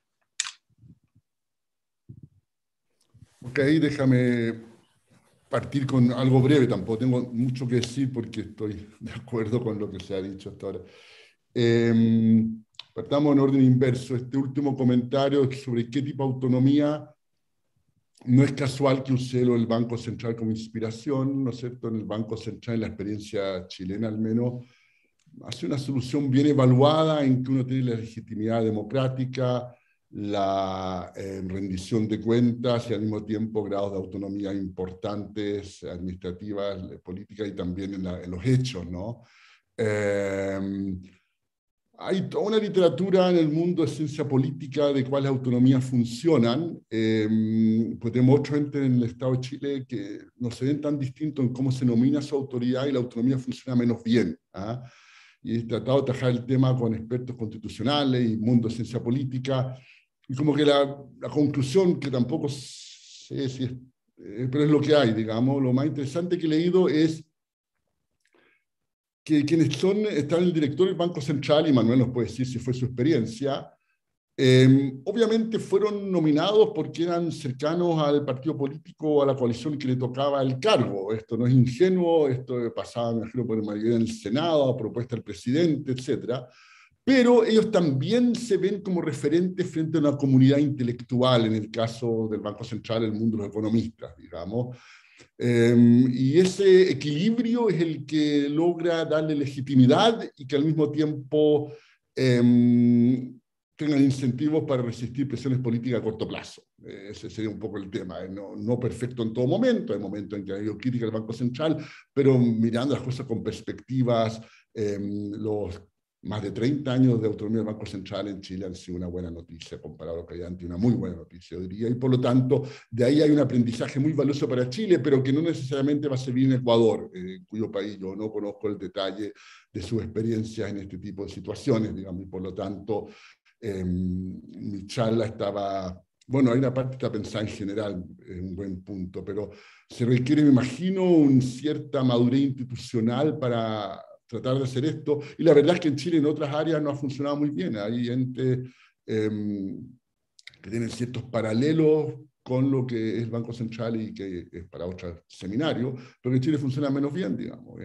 Ok, déjame partir con algo breve, tampoco tengo mucho que decir porque estoy de acuerdo con lo que se ha dicho hasta ahora. Partamos en orden inverso. Este último comentario sobre qué tipo de autonomía, no es casual que use el Banco Central como inspiración, ¿no es cierto? En el Banco Central, en la experiencia chilena al menos, hace una solución bien evaluada en que uno tiene la legitimidad democrática, la rendición de cuentas y al mismo tiempo grados de autonomía importantes, administrativas, políticas y también en los hechos, ¿no? Hay toda una literatura en el mundo de ciencia política de cuáles autonomías funcionan. Pues tenemos otros entes en el Estado de Chile que no se ven tan distintos en cómo se nomina su autoridad y la autonomía funciona menos bien. ¿Ah? Y he tratado de trabajar el tema con expertos constitucionales y mundo de ciencia política. Y como que la conclusión, que tampoco sé si es, pero es lo que hay, digamos, lo más interesante que he leído es que quienes están el director del Banco Central, y Manuel nos puede decir si fue su experiencia, obviamente fueron nominados porque eran cercanos al partido político o a la coalición que le tocaba el cargo. Esto no es ingenuo, esto pasaba, me imagino, por mayoría en el Senado, a propuesta del presidente, etc. Pero ellos también se ven como referentes frente a una comunidad intelectual, en el caso del Banco Central, el mundo de los economistas, digamos. Y ese equilibrio es el que logra darle legitimidad y que al mismo tiempo tengan incentivos para resistir presiones políticas a corto plazo. Ese sería un poco el tema. No perfecto en todo momento, hay momentos en que ha habido crítica al Banco Central, pero mirando las cosas con perspectivas, los más de 30 años de autonomía del Banco Central en Chile han sido una buena noticia comparado a lo que hay antes, una muy buena noticia, yo diría, y por lo tanto, de ahí hay un aprendizaje muy valioso para Chile, pero que no necesariamente va a servir en Ecuador, cuyo país yo no conozco el detalle de sus experiencias en este tipo de situaciones, digamos, y por lo tanto, mi charla estaba, bueno, hay una parte que está pensada en general, es un buen punto, pero se requiere, me imagino, una cierta madurez institucional para tratar de hacer esto, y la verdad es que en Chile en otras áreas no ha funcionado muy bien, hay entes que tienen ciertos paralelos con lo que es el Banco Central y que es para otros seminarios, pero que en Chile funciona menos bien, digamos.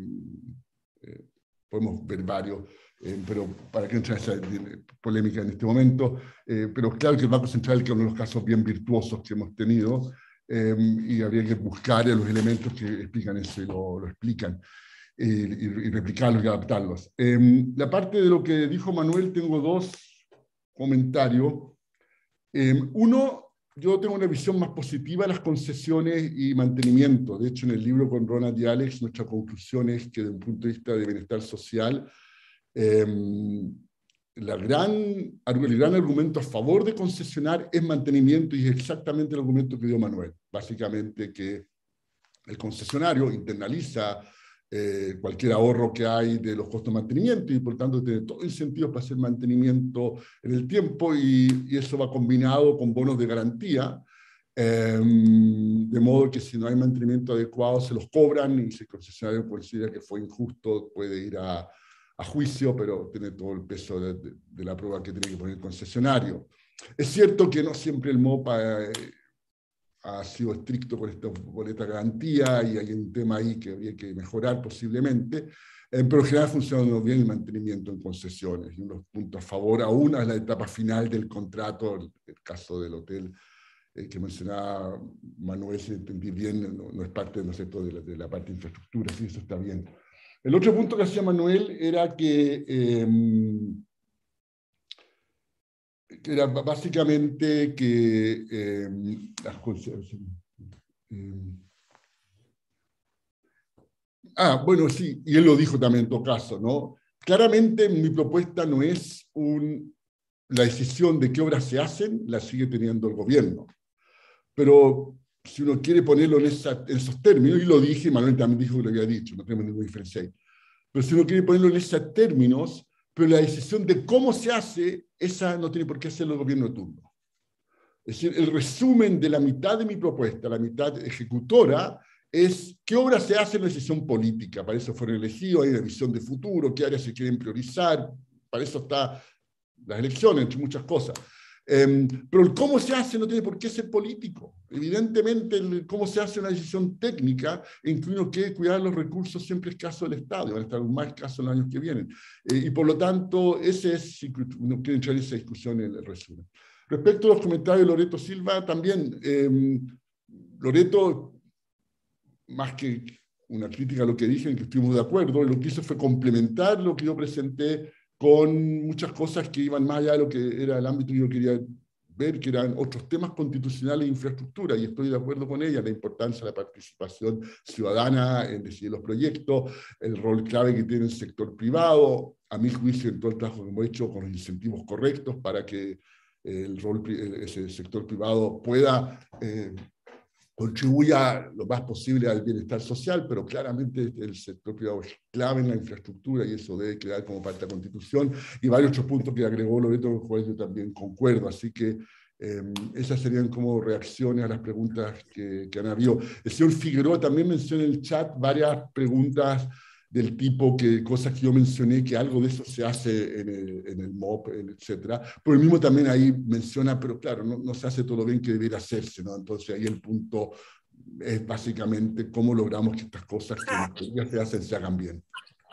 Podemos ver varios, pero para que entre esa polémica en este momento, pero claro que el Banco Central es uno de los casos bien virtuosos que hemos tenido, y habría que buscar los elementos que explican eso y lo explican. Y replicarlos y adaptarlos. La parte de lo que dijo Manuel, tengo dos comentarios. Uno, yo tengo una visión más positiva de las concesiones y mantenimiento. De hecho, en el libro con Ronald y Alex, nuestra conclusión es que desde un punto de vista de bienestar social, el gran argumento a favor de concesionar es mantenimiento, y es exactamente el argumento que dio Manuel. Básicamente que el concesionario internaliza cualquier ahorro que hay de los costos de mantenimiento y por tanto tiene todo incentivos para hacer mantenimiento en el tiempo, y eso va combinado con bonos de garantía, de modo que si no hay mantenimiento adecuado se los cobran, y si el concesionario considera que fue injusto puede ir a juicio, pero tiene todo el peso de la prueba que tiene que poner el concesionario. Es cierto que no siempre el MOPA ha sido estricto con esta boleta de garantía, y hay un tema ahí que habría que mejorar posiblemente, pero en general funciona bien el mantenimiento en concesiones, y unos puntos a favor aún a la etapa final del contrato, el caso del hotel que mencionaba Manuel, si entendí bien, no es parte, ¿no es cierto?, de la parte de infraestructura, sí, eso está bien. El otro punto que hacía Manuel era que era básicamente que las bueno, sí, y él lo dijo también en todo caso, ¿no? Claramente mi propuesta no es la decisión de qué obras se hacen, la sigue teniendo el gobierno. Pero si uno quiere ponerlo en esos términos, y lo dije, Manuel también dijo que lo había dicho, no tenemos ninguna diferencia ahí. pero si uno quiere ponerlo en esos términos, pero la decisión de cómo se hace, esa no tiene por qué hacerlo el gobierno de turno. Es decir, el resumen de la mitad de mi propuesta, la mitad ejecutora, es qué obra se hace en la decisión política. Para eso fueron elegidos, hay una visión de futuro, qué áreas se quieren priorizar, para eso están las elecciones, entre muchas cosas. Pero el cómo se hace no tiene por qué ser político. Evidentemente, el cómo se hace una decisión técnica en que uno quiere cuidar los recursos siempre escasos del Estado, y van a estar más escasos en los años que vienen. Y por lo tanto, ese es, si uno quiere entrar en esa discusión, en el resumen. Respecto a los comentarios de Loreto Silva, también, Loreto, más que una crítica a lo que dije, en que estuvimos de acuerdo, lo que hizo fue complementar lo que yo presenté con muchas cosas que iban más allá de lo que era el ámbito que yo quería ver, que eran otros temas constitucionales e infraestructura, y estoy de acuerdo con ella, la importancia de la participación ciudadana en decidir los proyectos, el rol clave que tiene el sector privado, a mi juicio, en todo el trabajo que hemos hecho con los incentivos correctos para que ese sector privado pueda contribuya lo más posible al bienestar social, pero claramente el sector privado es clave en la infraestructura y eso debe quedar como parte de la Constitución, y varios otros puntos que agregó Loreto, con los cuales yo también concuerdo. Así que esas serían como reacciones a las preguntas que han habido. El señor Figueroa también mencionó en el chat varias preguntas del tipo que cosas que yo mencioné, que algo de eso se hace en el MOP, etcétera. Pero el mismo también ahí menciona, pero claro, no se hace todo lo bien que debiera hacerse, ¿no? Entonces ahí el punto es básicamente cómo logramos que estas cosas que ya se hacen se hagan bien.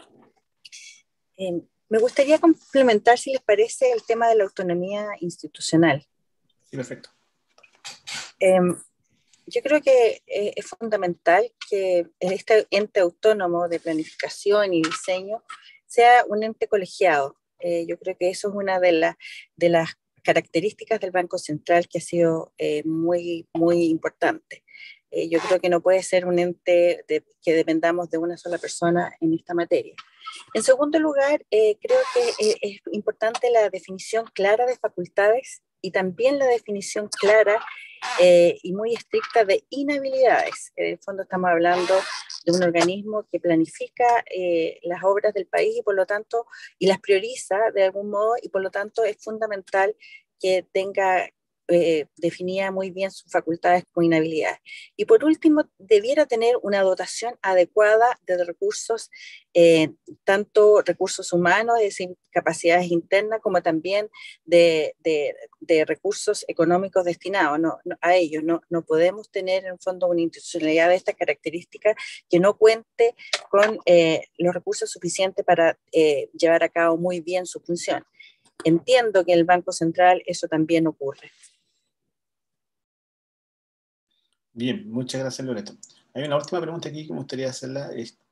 Me gustaría complementar, si les parece, el tema de la autonomía institucional. Sí, perfecto. Yo creo que es fundamental que este ente autónomo de planificación y diseño sea un ente colegiado. Yo creo que eso es una de las características del Banco Central que ha sido muy, muy importante. Yo creo que no puede ser un ente que dependamos de una sola persona en esta materia. En segundo lugar, creo que es importante la definición clara de facultades y también la definición clara y muy estricta de inhabilidades. En el fondo estamos hablando de un organismo que planifica las obras del país y por lo tanto, y las prioriza de algún modo, y por lo tanto es fundamental que tenga definida muy bien sus facultades como inhabilidades. Y por último, debiera tener una dotación adecuada de recursos, tanto recursos humanos, es decir, capacidades internas, como también de recursos económicos destinados a ellos. No podemos tener en el fondo una institucionalidad de esta característica que no cuente con los recursos suficientes para llevar a cabo muy bien su función. Entiendo que en el Banco Central eso también ocurre. Bien, muchas gracias, Loreto. Hay una última pregunta aquí que me gustaría hacerla.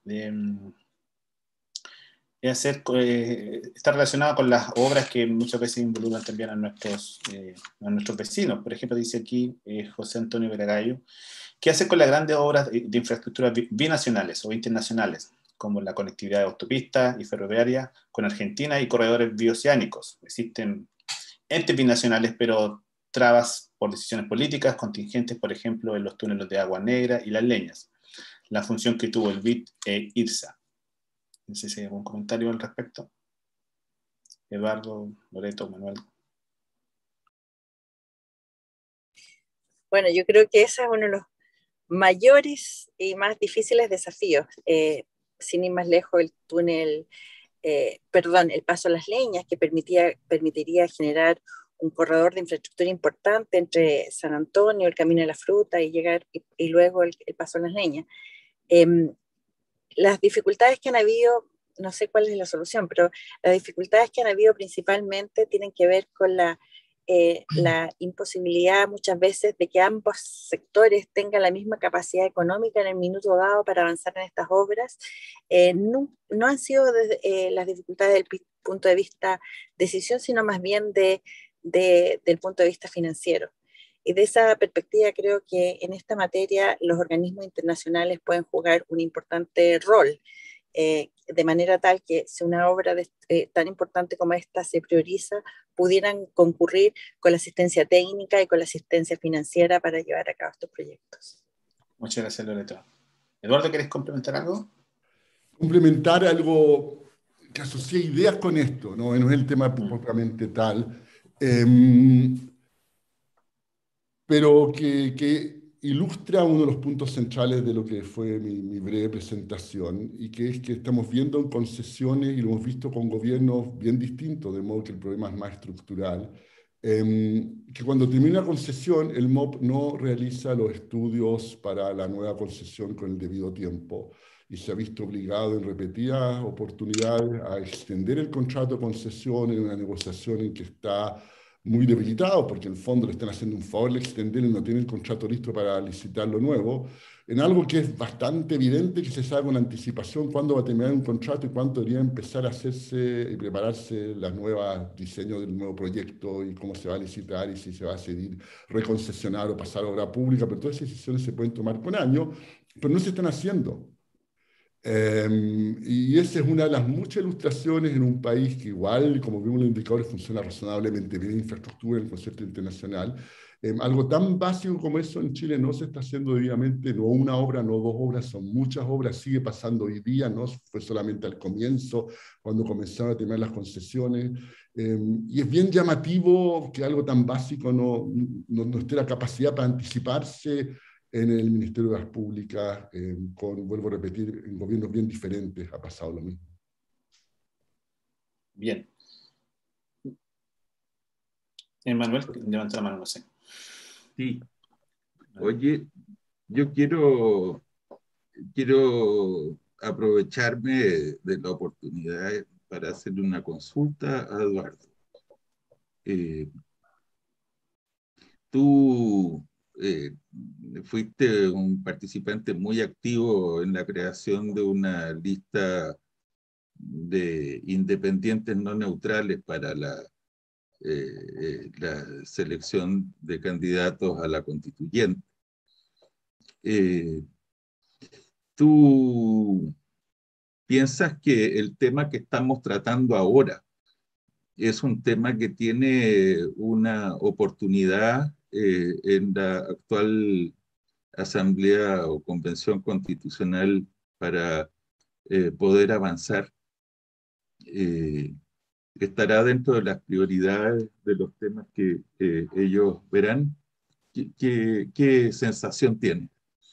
Está relacionada con las obras que muchas veces involucran también a nuestros vecinos. Por ejemplo, dice aquí José Antonio Veragallo, ¿qué hace con las grandes obras de infraestructura binacionales o internacionales, como la conectividad de autopistas y ferroviarias con Argentina y corredores bioceánicos? Existen entes binacionales, pero trabas por decisiones políticas, contingentes, por ejemplo, en los túneles de Agua Negra y Las Leñas, la función que tuvo el BID e IRSA. No sé si hay algún comentario al respecto. Eduardo, Loreto, Manuel. Bueno, yo creo que ese es uno de los mayores y más difíciles desafíos. Sin ir más lejos, el túnel, el paso a Las Leñas, que permitiría generar un corredor de infraestructura importante entre San Antonio, el Camino de la Fruta y llegar y luego el paso a Las Leñas. Las dificultades que han habido, no sé cuál es la solución, pero las dificultades que han habido principalmente tienen que ver con la imposibilidad muchas veces de que ambos sectores tengan la misma capacidad económica en el minuto dado para avanzar en estas obras. No han sido las dificultades del punto de vista decisión, sino más bien del punto de vista financiero. Y de esa perspectiva creo que en esta materia los organismos internacionales pueden jugar un importante rol, de manera tal que si una obra tan importante como esta se prioriza, pudieran concurrir con la asistencia técnica y con la asistencia financiera para llevar a cabo estos proyectos. Muchas gracias, Loreto. Eduardo, ¿quieres complementar algo? complementar algo que asocie ideas con esto, ¿no? No es el tema propiamente tal, pero que ilustra uno de los puntos centrales de lo que fue mi breve presentación, y que es que estamos viendo en concesiones, y lo hemos visto con gobiernos bien distintos, de modo que el problema es más estructural, que cuando termina una concesión, el MOP no realiza los estudios para la nueva concesión con el debido tiempo, y se ha visto obligado en repetidas oportunidades a extender el contrato de concesión en una negociación en que está muy debilitado, porque en el fondo le están haciendo un favor de extender y no tienen el contrato listo para licitar lo nuevo, en algo que es bastante evidente, que se sabe con anticipación cuándo va a terminar un contrato y cuándo debería empezar a hacerse y prepararse las nuevas diseños del nuevo proyecto y cómo se va a licitar y si se va a seguir reconcesionar o pasar a obra pública, pero todas esas decisiones se pueden tomar con años, pero no se están haciendo. Y esa es una de las muchas ilustraciones en un país que igual, como vimos en los indicadores, funciona razonablemente bien en infraestructura, en el concierto internacional. Algo tan básico como eso en Chile no se está haciendo debidamente, no una obra, no dos obras, son muchas obras, sigue pasando hoy día, no fue solamente al comienzo, cuando comenzaron a tener las concesiones. Y es bien llamativo que algo tan básico no esté la capacidad para anticiparse en el Ministerio de las Públicas, vuelvo a repetir, en gobiernos bien diferentes ha pasado lo mismo. Bien. Manuel, levanta la mano, no sé. Sí. Oye, yo quiero aprovecharme de la oportunidad para hacerle una consulta a Eduardo. Tú fuiste un participante muy activo en la creación de una lista de independientes no neutrales para la selección de candidatos a la constituyente. ¿Tú piensas que el tema que estamos tratando ahora es un tema que tiene una oportunidad en la actual Asamblea o Convención Constitucional para poder avanzar? ¿Estará dentro de las prioridades de los temas que ellos verán? ¿Qué sensación tiene?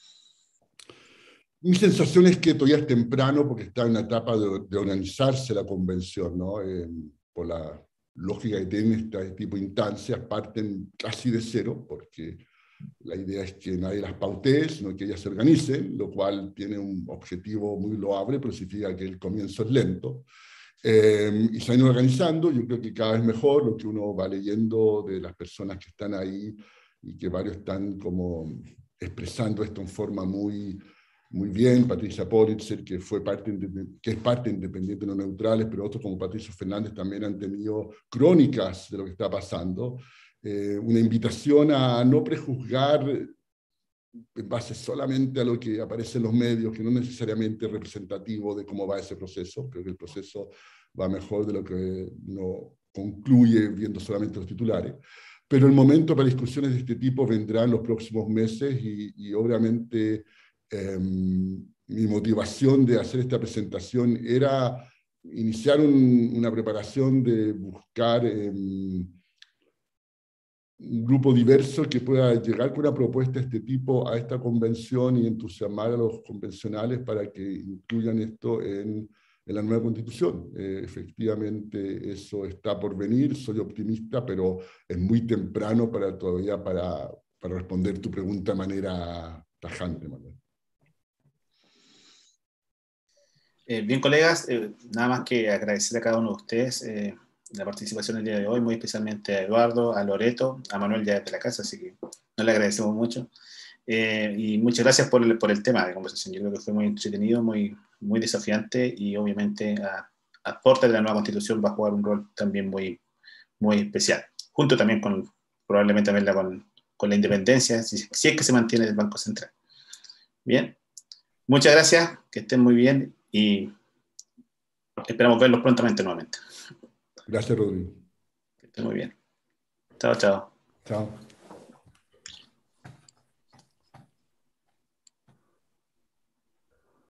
Mi sensación es que todavía es temprano porque está en la etapa de organizarse la convención, ¿no? Por la lógica que tienen este tipo de instancias, parten casi de cero, porque la idea es que nadie las pautee, sino que ellas se organicen, lo cual tiene un objetivo muy loable, pero significa que el comienzo es lento. Y se han ido organizando, yo creo que cada vez mejor, lo que uno va leyendo de las personas que están ahí, y que varios están como expresando esto en forma muy bien. Patricia Politzer, que es parte independiente de los neutrales, pero otros como Patricio Fernández también han tenido crónicas de lo que está pasando. Una invitación a no prejuzgar en base solamente a lo que aparece en los medios, que no es necesariamente representativo de cómo va ese proceso. Creo que el proceso va mejor de lo que uno concluye viendo solamente los titulares. Pero el momento para discusiones de este tipo vendrá en los próximos meses, y obviamente mi motivación de hacer esta presentación era iniciar una preparación de buscar un grupo diverso que pueda llegar con una propuesta de este tipo a esta convención y entusiasmar a los convencionales para que incluyan esto en la nueva constitución. Efectivamente, eso está por venir, soy optimista, pero es muy temprano todavía para responder tu pregunta de manera tajante, Manuel. Bien, colegas, nada más que agradecer a cada uno de ustedes la participación el día de hoy, muy especialmente a Eduardo, a Loreto, a Manuel ya desde la casa, así que no le agradecemos mucho. Y muchas gracias por el tema de conversación. Yo creo que fue muy entretenido, muy desafiante, y obviamente a puerta de la nueva Constitución va a jugar un rol también muy especial, junto también probablemente también con la independencia, si es que se mantiene el Banco Central. Bien, muchas gracias, que estén muy bien y esperamos verlos prontamente nuevamente. Gracias, Rodrigo. Que estén muy bien. Chao, chao. Chao.